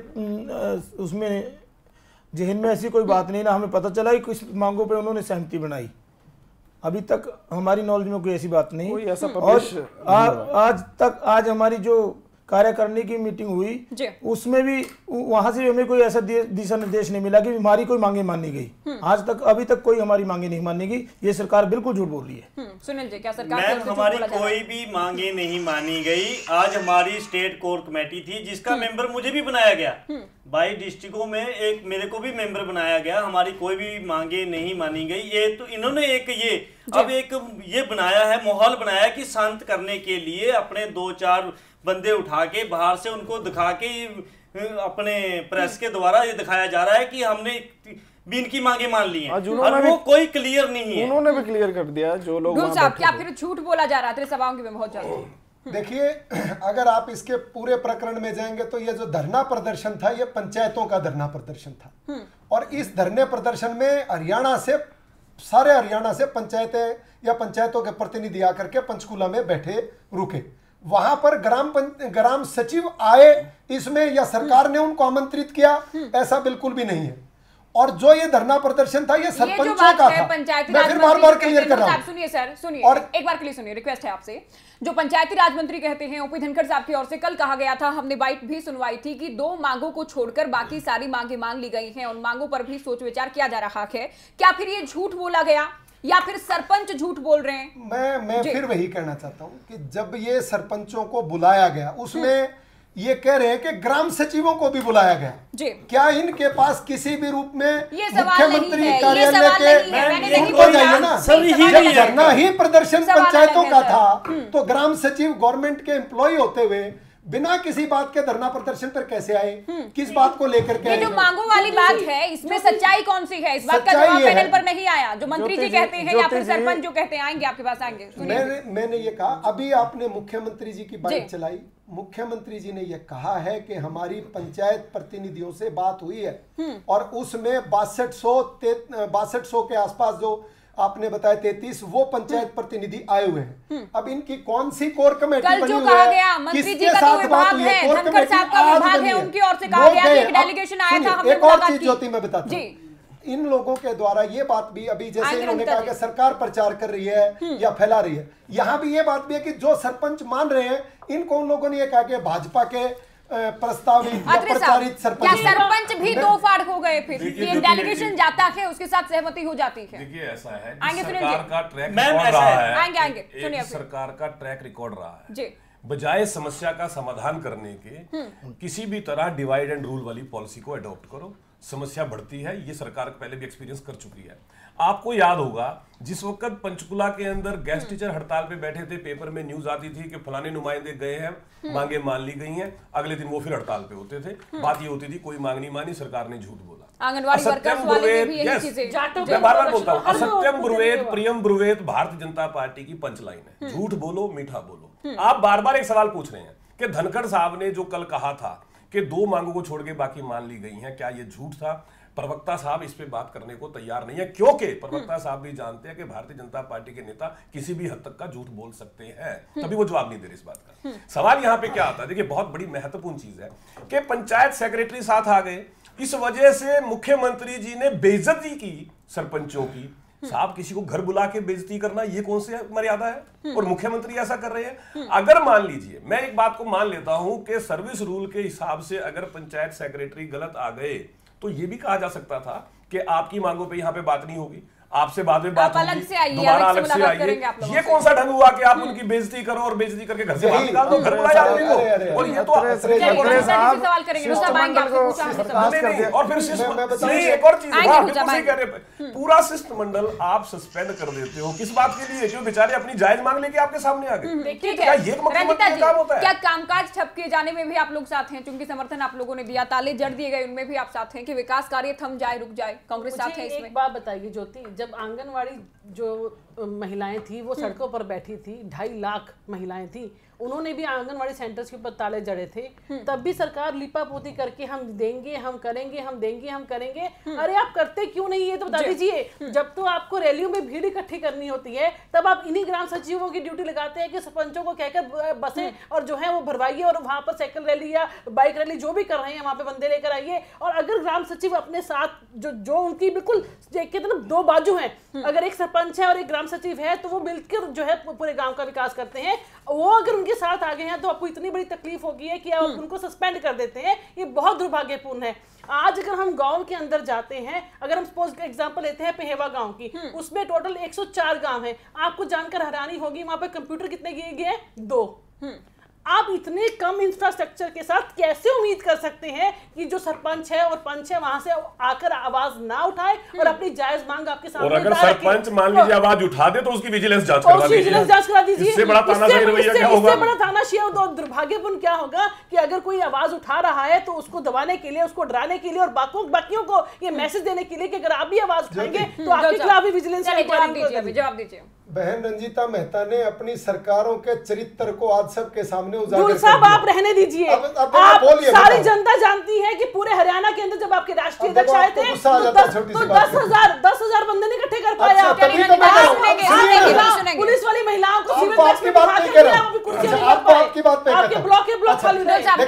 उसमें जहन में ऐसी कोई बात नहीं ना, हमें पता चला कि कुछ मांगों पे उन्होंने सहमति बनाई, अभी तक हमारी नॉलेज में कोई ऐसी बात नहीं। कोई ऐसा और आ, आज तक आज हमारी जो कार्यकारिणी की मीटिंग हुई, उसमें भी वहां से हमें कोई ऐसा दिशा निर्देश नहीं मिला कि हमारी कोई मांगे मानी गई। आज तक अभी तक कोई हमारी मांगे नहीं मानी गई। ये सरकार बिल्कुल झूठ बोल रही है। सुनील जी, क्या सरकार मैम हमारी कोई भी मांगे नहीं मानी गई। आज हमारी स्टेट कोर कमेटी थी जिसका मेंबर मुझे भी बनाया गया। बाईस डिस्ट्रिक्टों में एक मेरे को भी मेंबर बनाया गया। हमारी कोई भी मांगे नहीं मानी गई। ये तो इन्होंने एक ये अब एक ये बनाया है, माहौल बनाया कि शांत करने के लिए अपने दो चार बंदे उठा के बाहर से उनको दिखा के अपने प्रेस के द्वारा ये दिखाया जा रहा है कि हमने भी इनकी मांगे मान ली हैं और वो कोई क्लियर नहीं है। उन्होंने भी क्लियर कर दिया जो लोग वहां साहब, क्या फिर झूठ बोला जा रहा है सभाओं की बहुत जल्दी? देखिए, अगर आप इसके पूरे प्रकरण में जाएंगे तो ये जो धरना प्रदर्शन था ये पंचायतों का धरना प्रदर्शन था और इस धरने प्रदर्शन में हरियाणा से सारे हरियाणा से पंचायतें या पंचायतों के प्रतिनिधि आकर के पंचकूला में बैठे रुके। वहां पर ग्राम ग्राम सचिव आए इसमें या सरकार ने उनको आमंत्रित किया, ऐसा बिल्कुल भी नहीं है। और जो ये धरना प्रदर्शन था ये सरपंचों का था। मैं फिर बार बार क्लियर कर रहा हूं। सुनिए सर, सुनिए और एक बार के लिए सुनिए, रिक्वेस्ट है आपसे। जो पंचायती राज मंत्री कहते हैं ओपी धनखड़ साहब की ओर से कल कहा गया था, हमने बाइट भी सुनवाई थी कि दो मांगों को छोड़कर बाकी सारी मांगे मान ली गई हैं, उन मांगों पर भी सोच विचार किया जा रहा है। क्या फिर ये झूठ बोला गया या फिर सरपंच झूठ बोल रहे हैं? मैं मैं फिर वही कहना चाहता हूं कि जब ये सरपंचों को बुलाया गया उसमें ये कह रहे हैं कि ग्राम सचिवों को भी बुलाया गया जी। क्या इनके पास किसी भी रूप में मुख्यमंत्री कार्यालय के उनको जाइए ना, जब धरना ही प्रदर्शन पंचायतों का था तो ग्राम सचिव गवर्नमेंट के एम्प्लॉय होते हुए बिना किसी बात के धरना प्रदर्शन पर कैसे आए? किस बात को लेकर के? ये जो मांगों वाली बात है इसमें सच्चाई कौन सी है? इस बात का जवाब पैनल पर नहीं आया। जो मंत्री जी कहते हैं या फिर सरपंच जो कहते हैं, आएंगे आपके पास आएंगे। मैंने मैंने ये कहा, अभी आपने मुख्यमंत्री जी की बात चलाई, मुख्यमंत्री जी ने यह कहा है कि हमारी पंचायत प्रतिनिधियों से बात हुई है और उसमें बासठ सौ बासठ सौ के आसपास जो आपने बताया तैतीस वो पंचायत प्रतिनिधि आए हुए हैं। अब इनकी कौन सी कोर कमेटी बनी हुई है, किसके साथ बात हुई है? कोर कमेटी आज बनी है, उनकी ओर से कहा गया कि एक डेलीगेशन आया था, हमने एक और चीज ज्योति मैं बताता हूं, इन लोगों के द्वारा ये बात भी अभी जैसे इन्होंने कहा कि सरकार प्रचार कर रही है या फैला रही है, यहाँ भी ये बात भी है कि जो सरपंच मान रहे हैं इनको उन लोगों ने ये कहा कि भाजपा के प्रस्तावित या प्रचारित सरपंच, क्या सरपंच भी दो फाड़ हो गए? फिर ये डेलीगेशन जाता है उसके साथ सहमति हो जाती है। देखिए ऐसा है, आएंगे सरकार का ट्रैक रिकॉर्ड रहा है, आएंगे आएंगे सुनिए, सरकार का ट्रैक रिकॉर्ड रहा है जी। बजाय समस्या का समाधान करने के किसी भी तरह डिवाइड एंड रूल वाली पॉलिसी को अडॉप्ट करो, समस्या बढ़ती है। ये सरकार पहले भी एक्सपीरियंस कर चुकी है। आपको याद होगा जिस वक्त पंचकुला के अंदर गेस्ट टीचर हड़ताल पे बैठे थे, पेपर में न्यूज आती थी कि फलाने नुमाइंदे गए हैं, मांगे मान ली गई हैं, अगले दिन वो फिर हड़ताल पे होते थे। बात ये होती थी कोई मांग नहीं मानी, सरकार ने झूठ बोला। आंगनवाड़ी वर्कर्स वाले भी यही चीजें, मैं बार बार बोलता हूँ, असत्यम ब्रुवेत प्रियम ब्रुवेत भारतीय जनता पार्टी की पंचलाइन है, झूठ बोलो मीठा बोलो। आप बार बार एक सवाल पूछ रहे हैं कि धनखड़ साहब ने जो कल कहा था कि दो मांगों को छोड़ के बाकी मान ली गई हैं, क्या ये झूठ था? प्रवक्ता साहब इस पे बात करने को तैयार नहीं है, क्योंकि प्रवक्ता साहब भी जानते हैं कि भारतीय जनता पार्टी के नेता किसी भी हद तक का झूठ बोल सकते हैं, तभी वो जवाब नहीं दे रहे इस बात का। सवाल यहाँ पे क्या आता है? देखिए बहुत बड़ी महत्वपूर्ण चीज है कि पंचायत सेक्रेटरी साथ आ गए, इस वजह से मुख्यमंत्री जी ने बेइज्जती की सरपंचों की। साहब किसी को घर बुला के बेइज्जती करना ये कौन सी मर्यादा है? और मुख्यमंत्री ऐसा कर रहे हैं। अगर मान लीजिए, मैं एक बात को मान लेता हूं कि सर्विस रूल के हिसाब से अगर पंचायत सेक्रेटरी गलत आ गए तो ये भी कहा जा सकता था कि आपकी मांगों पे यहाँ पे बात नहीं होगी, आपसे बाद में बात होगी, दोबारा अलग से आइए। ये कौन सा ढंग हुआ कि आप उनकी बेइज्जती करो और बेइज्जती करके घर से बाहर निकाल दो, घर बुलाए आदमी को? और ये तो सवाल करेंगे और फिर नहीं, एक और चीज कह रहे, पूरा शिष्टमंडल आप सस्पेंड कर देते हो किस बात के लिए? क्यों बेचारे अपनी जायज मांग लेके आपके सामने आ गए। क्या ये मुख्यमंत्री काम होता है? क्या कामकाज ठप किए जाने में भी आप लोग साथ हैं? चूंकि समर्थन आप लोगों ने दिया, ताले जड़ दिए गए, उनमें भी आप साथ हैं कि विकास कार्य थम जाए, रुक जाए, कांग्रेस साथ है इसमें? एक बात बताइए ज्योति, जब आंगनवाड़ी जो महिलाएं थी वो सड़कों पर बैठी थी, ढाई लाख महिलाएं थी, उन्होंने भी आंगनवाड़ी सेंटर्स के ऊपर ताले जड़े थे, तब भी सरकार लिपापोती करके हम देंगे, हम करेंगे, हम देंगे, हम करेंगे। अरे आप करते क्यों नहीं ये तो बता दीजिए। जब तो आपको रैलियों में भीड़ इकट्ठी करनी होती है तब आप इन्हीं ग्राम सचिवों की ड्यूटी लगाते हैं कि सरपंचों को कहकर बसें और जो है वो भरवाइए और वहां पर साइकिल रैली या बाइक रैली जो भी कर रहे हैं वहां पे बंदे लेकर आइए। और अगर ग्राम सचिव अपने साथ जो जो उनकी बिल्कुल मतलब दो बाजू हैं, अगर एक सरपंच है और एक ग्राम सचिव है तो वो मिलकर जो है पूरे गांव का विकास करते हैं। वो अगर उनके उनके साथ आ गए हैं तो आपको इतनी बड़ी तकलीफ होगी है कि आप उनको सस्पेंड कर देते हैं, ये बहुत दुर्भाग्यपूर्ण है। आज अगर हम गांव के अंदर जाते हैं, अगर हम सपोज का एग्जांपल लेते हैं पेहेवा गांव की, उसमें टोटल एक सौ चार गांव हैं, आपको जानकर हैरानी होगी वहां पे कंप्यूटर कितने दिए गए हैं? दो। आप इतने कम इंफ्रास्ट्रक्चर के साथ कैसे उम्मीद कर सकते हैं कि जो सरपंच है और पंच है वहां से आकर आवाज ना उठाए और अपनी जायज मांग आपके सामने? और अगर सरपंच मान लीजिए आवाज उठा दे तो उसकी विजिलेंस जांच करवा लीजिए, विजिलेंस जांच करा दीजिए। इससे बड़ा तानाशाही रवैया क्या होगा? इससे बड़ा तानाशाही और दुर्भाग्यपूर्ण क्या होगा कि अगर कोई आवाज उठा रहा है तो उसको दबाने के लिए, उसको डराने के लिए और बाकियों बाकियों को ये मैसेज देने के लिए कि अगर आप भी आवाज उठाएंगे तो आपके खिलाफ भी विजिलेंस जवाब दीजिए। बहन रंजीता मेहता ने अपनी सरकारों के चरित्र को आज सबके सामने उजागर साहब आप रहने दीजिए। अब, अब आप सारी जनता जानती है कि पूरे हरियाणा के अंदर जब आपके राष्ट्रीय अध्यक्ष आए थे तो दस हजार दस हजार बंदे नहीं इकट्ठे कर पाए। पुलिस वाली महिलाओं को आपकी बात नहीं कर रहा, आपकी बात आपके ब्लॉक के ब्लॉक वाली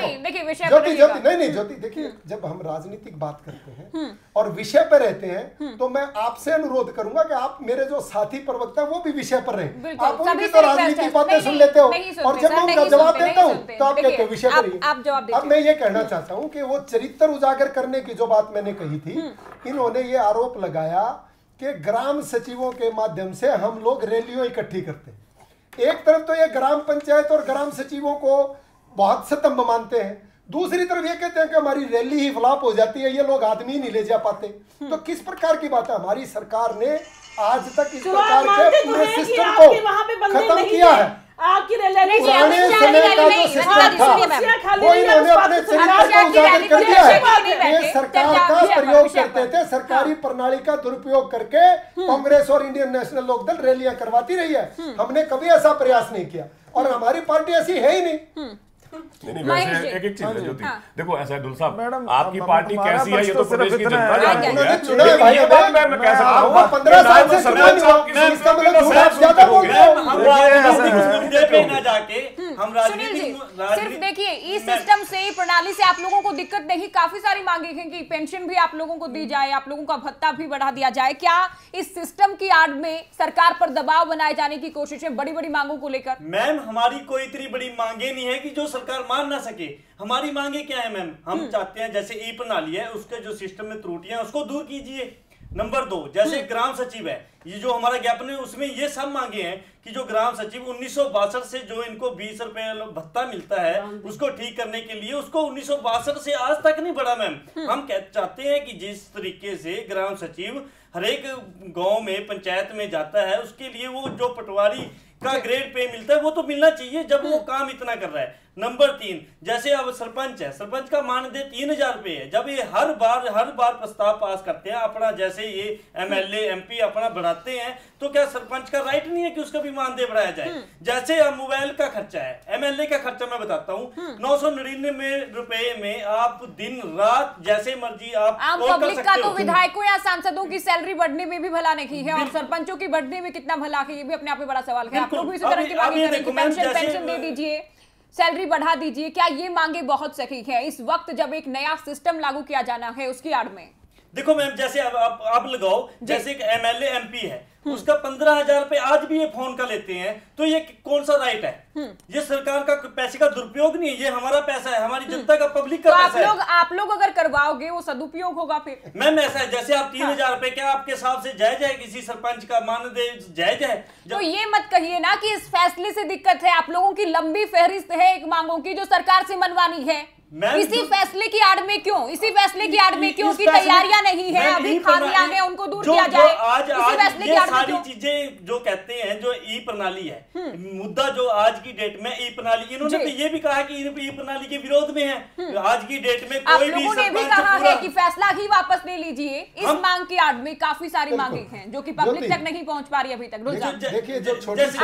ज्योति ज्योति नहीं नहीं ज्योति देखिए, जब हम राजनीतिक बात करते हैं और विषय पर रहते हैं तो मैं आपसे अनुरोध करूंगा कि आप मेरे जो साथी प्रवक्ता वो भी विषय पर रहे। आप उनकी तो राजनीतिक बातें सुन लेते हो और जब मैं उनका जवाब देता हूं तो आप कहते हो विषय पर ही। अब मैं ये कहना चाहता हूं कि वो चरित्र उजागर करने की जो बात मैंने कही थी, इन्होंने ये आरोप लगाया कि ग्राम सचिवों के माध्यम से हम लोग रैलियां इकट्ठी करते हैं। एक तरफ तो ये ग्राम पंचायत और ग्राम सचिवों को बहुत स्तंभ मानते हैं, दूसरी तरफ ये कहते हैं कि हमारी रैली ही फ्लॉप हो जाती है, ये लोग आदमी नहीं ले जा पाते। तो किस प्रकार की बात है? हमारी सरकार ने आज तक इस प्रकार के पूरे सिस्टम को खत्म किया है। आपकी पुराने समय का जो सिस्टम था वो इन्होंने अपने चरित्र को उजागर कर दिया है। ये सरकार का प्रयोग करते थे, सरकारी प्रणाली का दुरुपयोग करके कांग्रेस और इंडियन नेशनल लोकदल रैलियां करवाती रही है। हमने कभी ऐसा प्रयास नहीं किया और हमारी पार्टी ऐसी है ही नहीं। नहीं नहीं वैसे एक एक चीज है ज्योति, देखो ऐसा है दुल साहब, मैडम आपकी पार्टी कैसी है ये तो प्रदेश की जनता जानती है। चुना है भाई, मैं मैं कह सकता हूं पंद्रह साल से सरपंच हो, इसका मतलब झूठ आप ज्यादा बोल रहे हो। हम राजनीतिक मुद्दे पे ना जाके हम राजनीतिक सिर्फ देखिए इस सिस्टम से, प्रणाली से आप लोगों को दिक्कत नहीं, काफी सारी मांगे हैं कि पेंशन भी आप लोगों को दी जाए, आप लोगों का भत्ता भी बढ़ा दिया जाए। क्या इस सिस्टम की आड़ में सरकार पर दबाव बनाए जाने की कोशिश है बड़ी बड़ी मांगों को लेकर? मैम हमारी कोई इतनी बड़ी मांगे नहीं है कि जो सरकार मान ना सके। हमारी मांगे क्या है मैम? हम चाहते हैं जैसे ई प्रणाली है उसके जो सिस्टम में त्रुटियां हैं उसको दूर कीजिए। नंबर दो, जैसे ग्राम सचिव है, ये जो हमारा ज्ञापन है उसमें ये सब मांगे हैं कि जो ग्राम सचिव उन्नीस सौ बासठ से जो इनको बीस रुपए भत्ता मिलता है उसको ठीक करने के लिए उसको उन्नीस सौ बासठ से आज तक नहीं बढ़ा मैम। हम चाहते हैं कि जिस तरीके से ग्राम सचिव हर एक गांव में पंचायत में जाता है उसके लिए वो जो पटवारी का ग्रेड पे मिलता है वो तो मिलना चाहिए जब वो काम इतना कर रहा है। नंबर तीन, जैसे अब सरपंच है, सरपंच का मानदेय तीन हजार रुपये है। जब ये हर बार हर बार प्रस्ताव पास करते हैं अपना, जैसे ये एमएलए एमपी अपना बढ़ाते हैं, तो क्या सरपंच का राइट नहीं है कि उसका भी मानदेय बढ़ाया जाए? जैसे अब मोबाइल का खर्चा है, एमएलए का खर्चा मैं बताता हूँ, नौ सौ निन्यानवे रुपए में आप दिन रात जैसे मर्जी आप आम पब्लिक का तो विधायकों या सांसदों की सैलरी बढ़ने में भी भला नहीं है और सरपंचों की बढ़ने में कितना भला है, ये भी अपने आप में बड़ा सवाल है। आप लोग भी इसी तरह की मांगे करें कि पेंशन पेंशन दे दीजिए, सैलरी बढ़ा दीजिए। क्या ये मांगे बहुत सही है इस वक्त जब एक नया सिस्टम लागू किया जाना है उसकी आड़ में? देखो मैम, जैसे अब आप, आप लगाओ, जैसे एक एमएलए एमपी है उसका पंद्रह हजार रुपए आज भी ये फोन का लेते हैं, तो ये कौन सा राइट है? ये सरकार का पैसे का दुरुपयोग नहीं है, ये हमारा पैसा है, हमारी जनता का, पब्लिक का तो पैसा आप लोग, है। आप लोग अगर करवाओगे वो सदुपयोग होगा फिर? मैम ऐसा है, जैसे आप तीन हजार रुपए क्या आपके हिसाब से जायज है? किसी सरपंच का मानदेय जायज है? तो ये मत कहिए ना कि इस फैसले से दिक्कत है। आप लोगों की लंबी फहरिस्त है एक मांगों की जो सरकार से मनवानी है। इसी फैसले की आड़ में क्यों, इसी फैसले की आड़ में क्यों कि तैयारियां नहीं है, अभी खामियां हैं उनको दूर किया जाए। आज आज ये सारी चीजें जो कहते हैं जो ई प्रणाली है, मुद्दा जो आज की डेट में ई प्रणाली, इन्होंने तो ये भी कहा कि ई प्रणाली के विरोध में है। आज की डेट में कोई भी सरपंच भी कहा है कि फैसला ही वापस ले लीजिए। इस मांग की आड़ में काफी सारी मांगे हैं जो कि पब्लिक तक नहीं पहुंच पा रही अभी तक। देखिए जो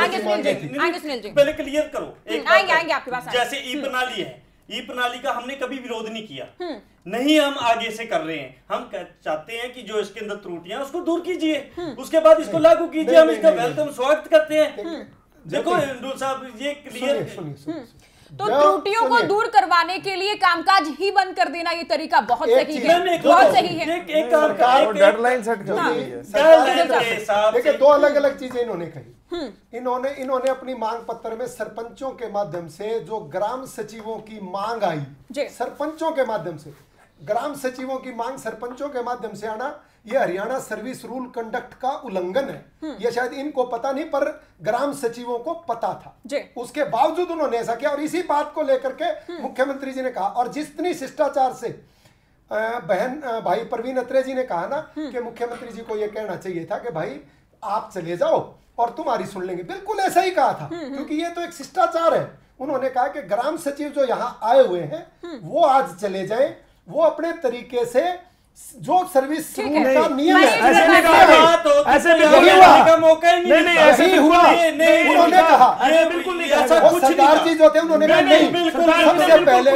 छोटी पहले क्लियर करो, आएंगे आएंगे आपके पास। जैसे ई प्रणाली है, ई प्रणाली का हमने कभी विरोध नहीं किया, नहीं हम आगे से कर रहे हैं। हम चाहते हैं कि जो इसके अंदर त्रुटियां उसको दूर कीजिए, उसके बाद इसको लागू कीजिए। हम इसका वेलकम स्वागत करते हैं। देखो इंदुल साहब, ये क्लियर तो त्रुटियों को दूर करवाने के लिए कामकाज ही बंद कर देना ये तरीका बहुत सही है, बहुत सही है। डेडलाइन सेट कर दी है। देखिए दो अलग अलग चीजें इन्होंने कही। इन्होंने इन्होंने अपनी मांग पत्र में सरपंचों के माध्यम से जो ग्राम सचिवों की मांग आई, सरपंचों के माध्यम से ग्राम सचिवों की मांग सरपंचों के माध्यम से आना, यह हरियाणा सर्विस रूल कंडक्ट का उल्लंघन है। यह शायद इनको पता नहीं पर ग्राम सचिवों को पता था, उसके बावजूद उन्होंने ऐसा किया। और इसी बात को लेकर के मुख्यमंत्री जी ने कहा, और जितनी शिष्टाचार से बहन भाई प्रवीण अत्रे जी ने कहा ना कि मुख्यमंत्री जी को यह कहना चाहिए था कि भाई आप चले जाओ और तुम्हारी सुन लेंगे, बिल्कुल ऐसा ही कहा था, क्योंकि ये तो एक शिष्टाचार है। उन्होंने कहा कि ग्राम सचिव जो यहाँ आए हुए हैं वो आज चले जाएं, वो अपने तरीके से जो सर्विस का नियम है, ऐसे नहीं कहा, ऐसे नहीं हुआ, मौका ही नहीं नहीं ऐसे नहीं हुआ, उन्होंने कहा बिल्कुल नहीं, ऐसा कुछ सरदार जी जो थे उन्होंने कहा नहीं, सबसे पहले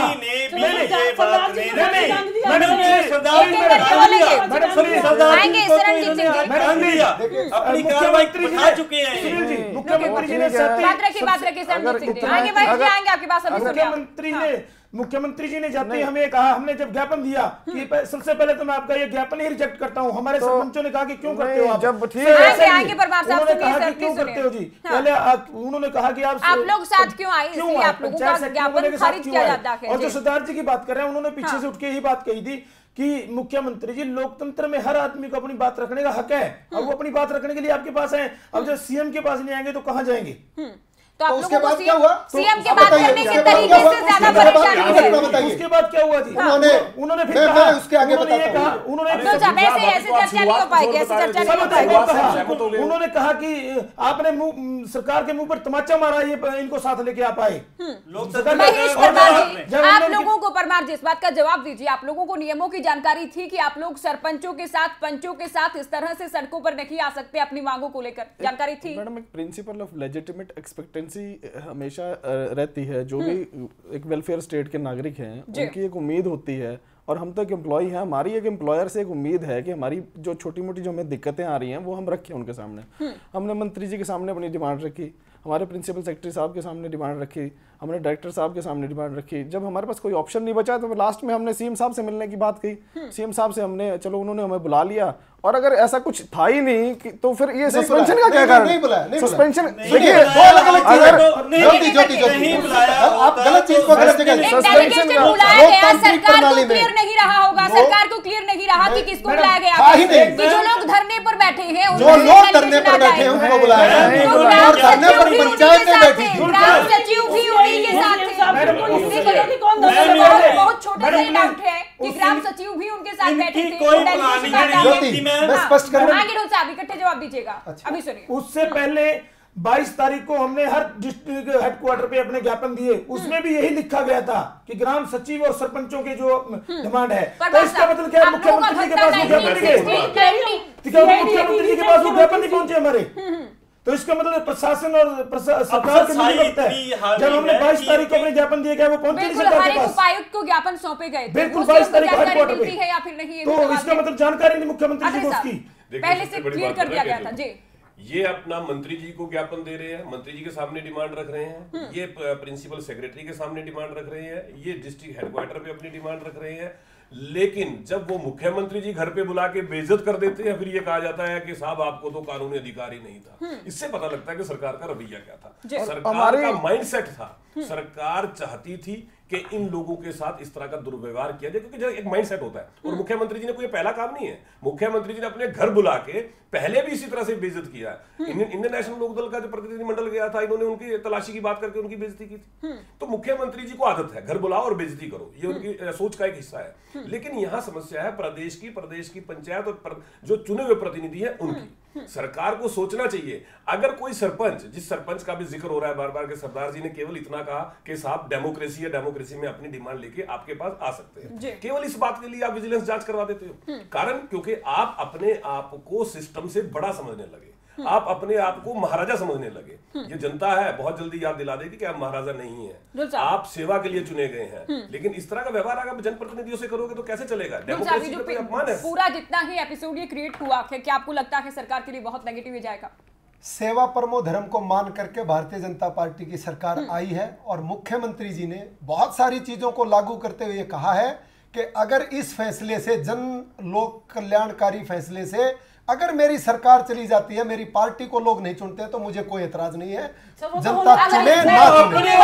अपनी कार्रवाई दिखा चुके हैं मुख्यमंत्री जी ने बात रखी बात रखी आगे भाई आएंगे आपके पास। मुख्यमंत्री ने मुख्यमंत्री जी ने जाते ही हमें कहा, हमने जब ज्ञापन दिया कि सबसे पहले तो मैं आपका ये ज्ञापन ही रिजेक्ट करता हूँ। हमारे सरपंचों ने कहा कि क्यों करते हो आप, जब ठीक उन्होंने कहा कि क्यों करते हो जी, पहले उन्होंने कहा कि आप आप लोग साथ क्यों आए, क्यों आप लोगों का ज्ञापन खारिज किया जाता है। और जो सरदार जी की बात कर रहे हैं उन्होंने पीछे से उठ के ही बात कही थी कि मुख्यमंत्री जी लोकतंत्र में हर आदमी को अपनी बात रखने का हक है, और वो अपनी बात रखने के लिए आपके पास आए। अब जब सीएम के पास नहीं आएंगे तो कहां जाएंगे? तो आप उसके बाद क्या हुआ? सीएम के बात करने के तरीके से ज्यादा परेशानी। उसके बाद क्या हुआ जी? उन्होंने उन्होंने फिर कहा, उसके आगे उन्होंने ये कहा, उन्होंने ऐसे ऐसे चर्चा नहीं हो पाएगी, ऐसे चर्चा नहीं हो पाएगी। उन्होंने कहा कि आपने मुंह सरकार के मुंह पर तमाचा मारा, ये इनको साथ लेके आप आए। आप लोगों को परमार जी इस बात का जवाब दीजिए, आप लोगों को नियमों की जानकारी थी कि आप लोग सरपंचों के साथ पंचों के साथ इस तरह से सड़कों पर नहीं आ सकते, अपनी मांगों को लेकर जानकारी थी? मैडम एक प्रिंसिपल ऑफ लेजिटिमेट एक्सपेक्टेंसी हमेशा रहती है, जो भी एक वेलफेयर स्टेट के नागरिक हैं उनकी एक उम्मीद होती है, और हम तो एक एम्प्लॉय हैं, हमारी एक एम्प्लॉयर से एक उम्मीद है कि हमारी जो छोटी मोटी जो हमें दिक्कतें आ रही हैं वो हम रखें उनके सामने। हमने मंत्री जी के सामने अपनी डिमांड रखी, हमारे प्रिंसिपल सेक्रेटरी साहब के सामने डिमांड रखी, हमने डायरेक्टर साहब के सामने डिमांड रखी। जब हमारे पास कोई ऑप्शन नहीं बचा तो लास्ट में हमने सीएम साहब से मिलने की बात कही। सीएम साहब से हमने, चलो उन्होंने हमें बुला लिया, और अगर ऐसा कुछ था ही नहीं कि तो फिर ये सस्पेंशन का क्या कारण? सस्पेंशन देखिए, अगर ज्योति ज्योति ज्योति आप गलत चीज को गलत जगह सस्पेंशन बुलाया गया, सरकार को क्लियर नहीं रहा होगा, सरकार को क्लियर नहीं रहा कि किसको बुलाया गया। जो लोग धरने पर बैठे हैं, जो लोग धरने पर बैठे हैं उनको बुलाया गया, और धरने पर पंचायतें बैठी थी, ग्राम सचिव भी उन्हीं के साथ थे। बहुत छोटा सा डाउट है कि ग्राम सचिव भी उनके साथ बैठे थे। मैं स्पष्ट कर रहा हूं, इकट्ठे जवाब दीजिएगा। अभी सुनिए, उससे पहले बाईस तारीख को हमने हर डिस्ट्रिक्ट हेडक्वार्टर पे अपने ज्ञापन दिए, उसमें भी यही लिखा गया था कि ग्राम सचिव और सरपंचों की जो डिमांड है, तो इसका मतलब क्या है? मुख्यमंत्री जी के पास ज्ञापन नहीं गए, मुख्यमंत्री जी के पास वो ज्ञापन नहीं पहुंचे हमारे, तो इसका मतलब प्रशासन और सरकार के नहीं लगता है। जब हमने बाईस तारीख को अपने ज्ञापन दिए गए वो पहुंचे नहीं सरकार के पास, उपायुक्त को ज्ञापन सौंपे गए थे, बिल्कुल बाईस तारीख को हेडक्वार्टर पे है या फिर नहीं, तो इसका मतलब जानकारी नहीं मुख्यमंत्री जी को उसकी पहले से क्लियर कर दिया गया था। जी, ये अपना मंत्री जी को ज्ञापन दे रहे हैं, मंत्री जी के सामने डिमांड रख रहे हैं, ये प्रिंसिपल सेक्रेटरी के सामने डिमांड रख रहे हैं, ये डिस्ट्रिक्ट हेडक्वार्टर पे अपनी डिमांड रख रहे हैं। लेकिन जब वो मुख्यमंत्री जी घर पे बुला के बेइज्जत कर देते हैं, फिर ये कहा जाता है कि साहब आपको तो कानूनी अधिकार ही नहीं था। इससे पता लगता है कि सरकार का रवैया क्या था, सरकार का माइंडसेट था। सरकार चाहती थी कि इन लोगों के साथ इस तरह का दुर्व्यवहार किया जाए, क्योंकि एक माइंडसेट होता है। और मुख्यमंत्री जी ने कोई पहला काम नहीं है, मुख्यमंत्री जी ने अपने घर बुला के पहले भी इसी तरह से बेइज्जत किया है। इंडियन नेशनल लोकदल का जो प्रतिनिधिमंडल गया था, इन्होंने उनकी तलाशी की बात करके उनकी बेइज्जती की थी। तो मुख्यमंत्री जी को आदत है घर बुलाओ और बेइज्जती करो, ये उनकी सोच का एक हिस्सा है। लेकिन यहाँ समस्या है प्रदेश की, प्रदेश की पंचायत और जो चुने हुए प्रतिनिधि है उनकी। सरकार को सोचना चाहिए, अगर कोई सरपंच, जिस सरपंच का भी जिक्र हो रहा है बार बार के, सरदार जी ने केवल इतना कहा कि साहब डेमोक्रेसी है, डेमोक्रेसी में अपनी डिमांड लेके आपके पास आ सकते हैं, केवल इस बात के लिए आप विजिलेंस जांच करवा देते हो। कारण क्योंकि आप अपने आप को सिस्टम से बड़ा समझने लगे, आप अपने आप को महाराजा समझने लगे। ये जनता है बहुत जल्दी याद दिला देगी कि आप महाराजा नहीं है, आप सेवा के लिए चुने गए हैं। लेकिन इस तरह का व्यवहार अगर जनप्रतिनिधियों से करोगे तो कैसे चलेगा? डेमोक्रेसी का अपमान है। पूरा जितना ही एपिसोड ये क्रिएट हुआ है, क्या आपको लगता है सरकार के लिए बहुत नेगेटिव जाएगा? सेवा परमो धर्म को मान करके भारतीय जनता पार्टी की सरकार आई है और मुख्यमंत्री जी ने बहुत सारी चीजों को लागू करते हुए कहा है कि अगर इस फैसले से, जन लोक कल्याणकारी फैसले से अगर मेरी सरकार चली जाती है, मेरी पार्टी को लोग नहीं चुनते तो मुझे कोई एतराज नहीं है, जनता चुने ना चुने,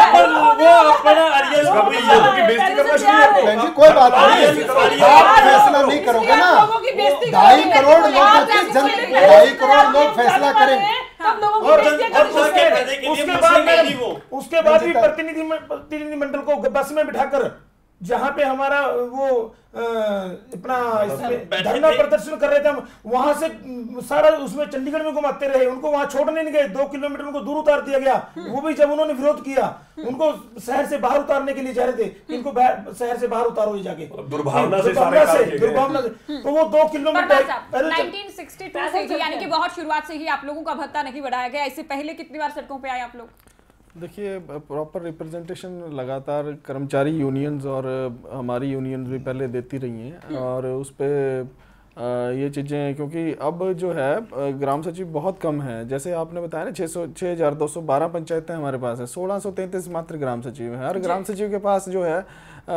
कोई बात नहीं, आप फैसला नहीं करोगे ना, ढाई करोड़ लोगों की जन ढाई करोड़ लोग फैसला करेंगे। और उसके बाद उसके बाद भी प्रतिनिधि प्रतिनिधिमंडल को बस में बिठाकर जहां पे हमारा वो अपना धरना प्रदर्शन कर रहे थे, हम वहां से सारा उसमें चंडीगढ़ में घुमाते रहे, उनको वहां छोड़ने नहीं गए, दो किलोमीटर उनको दूर उतार दिया गया। वो भी जब उन्होंने विरोध किया, उनको शहर से बाहर उतारने के लिए जा रहे थे, इनको शहर से बाहर उतारो ये जाके, दुर्भावना से दुर्भावना से, तो वो दो किलोमीटर नाइनटीन सिक्सटी टू से ही, यानी कि बहुत शुरुआत से ही आप लोगों का भत्ता नहीं बढ़ाया गया। इससे पहले कितनी बार सड़कों पे आए आप लोग? देखिए, प्रॉपर रिप्रेजेंटेशन लगातार कर्मचारी यूनियंस और हमारी यूनियंस भी पहले देती रही हैं और उस पर ये चीज़ें, क्योंकि अब जो है ग्राम सचिव बहुत कम है। जैसे आपने बताया ना, छः सौ छः हज़ार दो सौ बारह पंचायतें हमारे पास हैं, सोलह सौ तैंतीस मात्र ग्राम सचिव हैं। हर ग्राम सचिव के पास जो है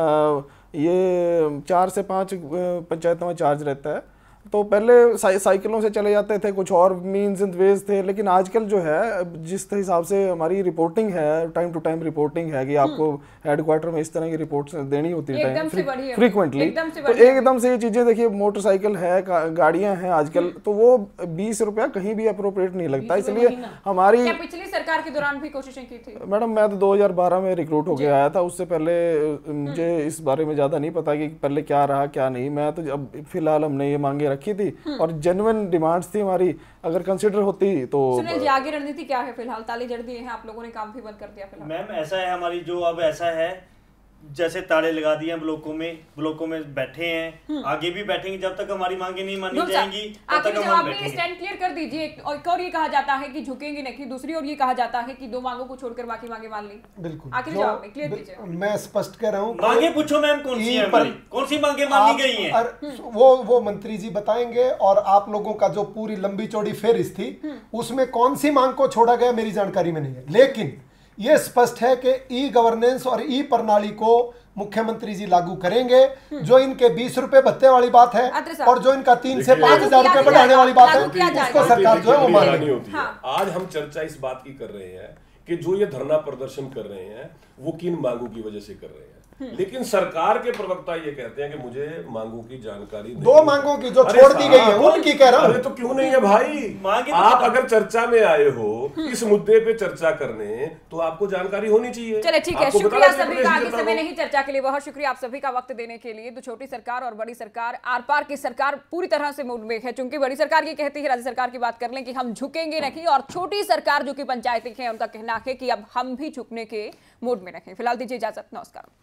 ये चार से पाँच पंचायतों में चार्ज रहता है। तो पहले साइ, साइकिलों से चले जाते थे, कुछ और मीन्स एंड वेज थे, लेकिन आजकल जो है जिस हिसाब से हमारी रिपोर्टिंग है, टाइम टू टाइम रिपोर्टिंग है कि आपको हेडक्वार्टर में इस तरह की रिपोर्ट्स देनी होती है टाइम फ्रीक्वेंटली, तो एकदम से ये चीज़ें, देखिए मोटरसाइकिल है, गाड़ियां हैं आजकल, तो वो बीस रुपया कहीं भी अप्रोप्रिएट नहीं लगता। इसलिए हमारी पिछली सरकार के दौरान भी कोशिशें की थी मैडम, मैं तो दो हज़ार बारह में रिक्रूट होके आया था, उससे पहले मुझे इस बारे में ज़्यादा नहीं पता कि पहले क्या रहा क्या नहीं। मैं तो अब फिलहाल हमने ये मांगे रखी थी और जेन्युइन डिमांड्स थी हमारी, अगर कंसीडर होती तो। सुनील जी, आगे रणनीति क्या है? फिलहाल ताले जड़ दिए हैं आप लोगों ने, काम भी बंद कर दिया फिलहाल। मैम ऐसा है हमारी जो अब ऐसा है, जैसे ताले लगा दिए हैं ब्लॉकों में, ब्लॉकों में बैठे हैं, आगे भी बैठेंगे जब तक हमारी मांगे नहीं मानी जाएंगी तब तक हम बैठेंगे। स्टैंड क्लियर कर दीजिए। एक और ये कहा जाता है कि झुकेंगे नहीं, दूसरी ओर ये कहा जाता है कि दो मांगों को छोड़कर बाकी मांगे मान ली। बिल्कुल, आखिर जवाब में क्लियर कीजिए। मैं स्पष्ट कह रहा हूँ, मांगे पूछो मैम, कौन सी है हमारी, कौन सी मांगे मानी गई हैं? वो वो मंत्री जी बताएंगे, और आप लोगों का जो पूरी लंबी चौड़ी फेरिस्त थी उसमें कौन सी मांग को छोड़ा गया मेरी जानकारी में नहीं है, लेकिन ये स्पष्ट है कि ई गवर्नेंस और ई प्रणाली को मुख्यमंत्री जी लागू करेंगे। जो इनके बीस रुपए भत्ते वाली बात है और जो इनका तीन से पांच हजार रुपए बढ़ाने वाली बात है, उसको सरकार जो है वो मानेगी होती है। आज हम चर्चा इस बात की कर रहे हैं कि जो ये धरना प्रदर्शन कर रहे हैं वो किन मांगों की वजह से कर रहे हैं, लेकिन सरकार के प्रवक्ता ये कहते हैं कि मुझे मांगों की जानकारी नहीं। दो मांगों की जो छोड़ दी गई है उनकी कह रहा हूं। अरे तो क्यों नहीं है भाई, आप अगर चर्चा में आए हो इस मुद्दे पे चर्चा करने, तो आपको जानकारी होनी चाहिए। चलिए ठीक है, शुक्रिया सभी का। आगे समय नहीं चर्चा के लिए बहुत शुक्रिया आप सभी का वक्त देने के लिए। तो छोटी सरकार और बड़ी सरकार, आर पार की सरकार पूरी तरह से मूड में है, चूंकि बड़ी सरकार ये कहती है, राज्य सरकार की बात कर लें कि हम झुकेंगे नहीं, और छोटी सरकार जो कि पंचायतें हैं उनका कहना है कि अब हम भी झुकने के मूड में रखें। फिलहाल दीजिए इजाजत, नमस्कार।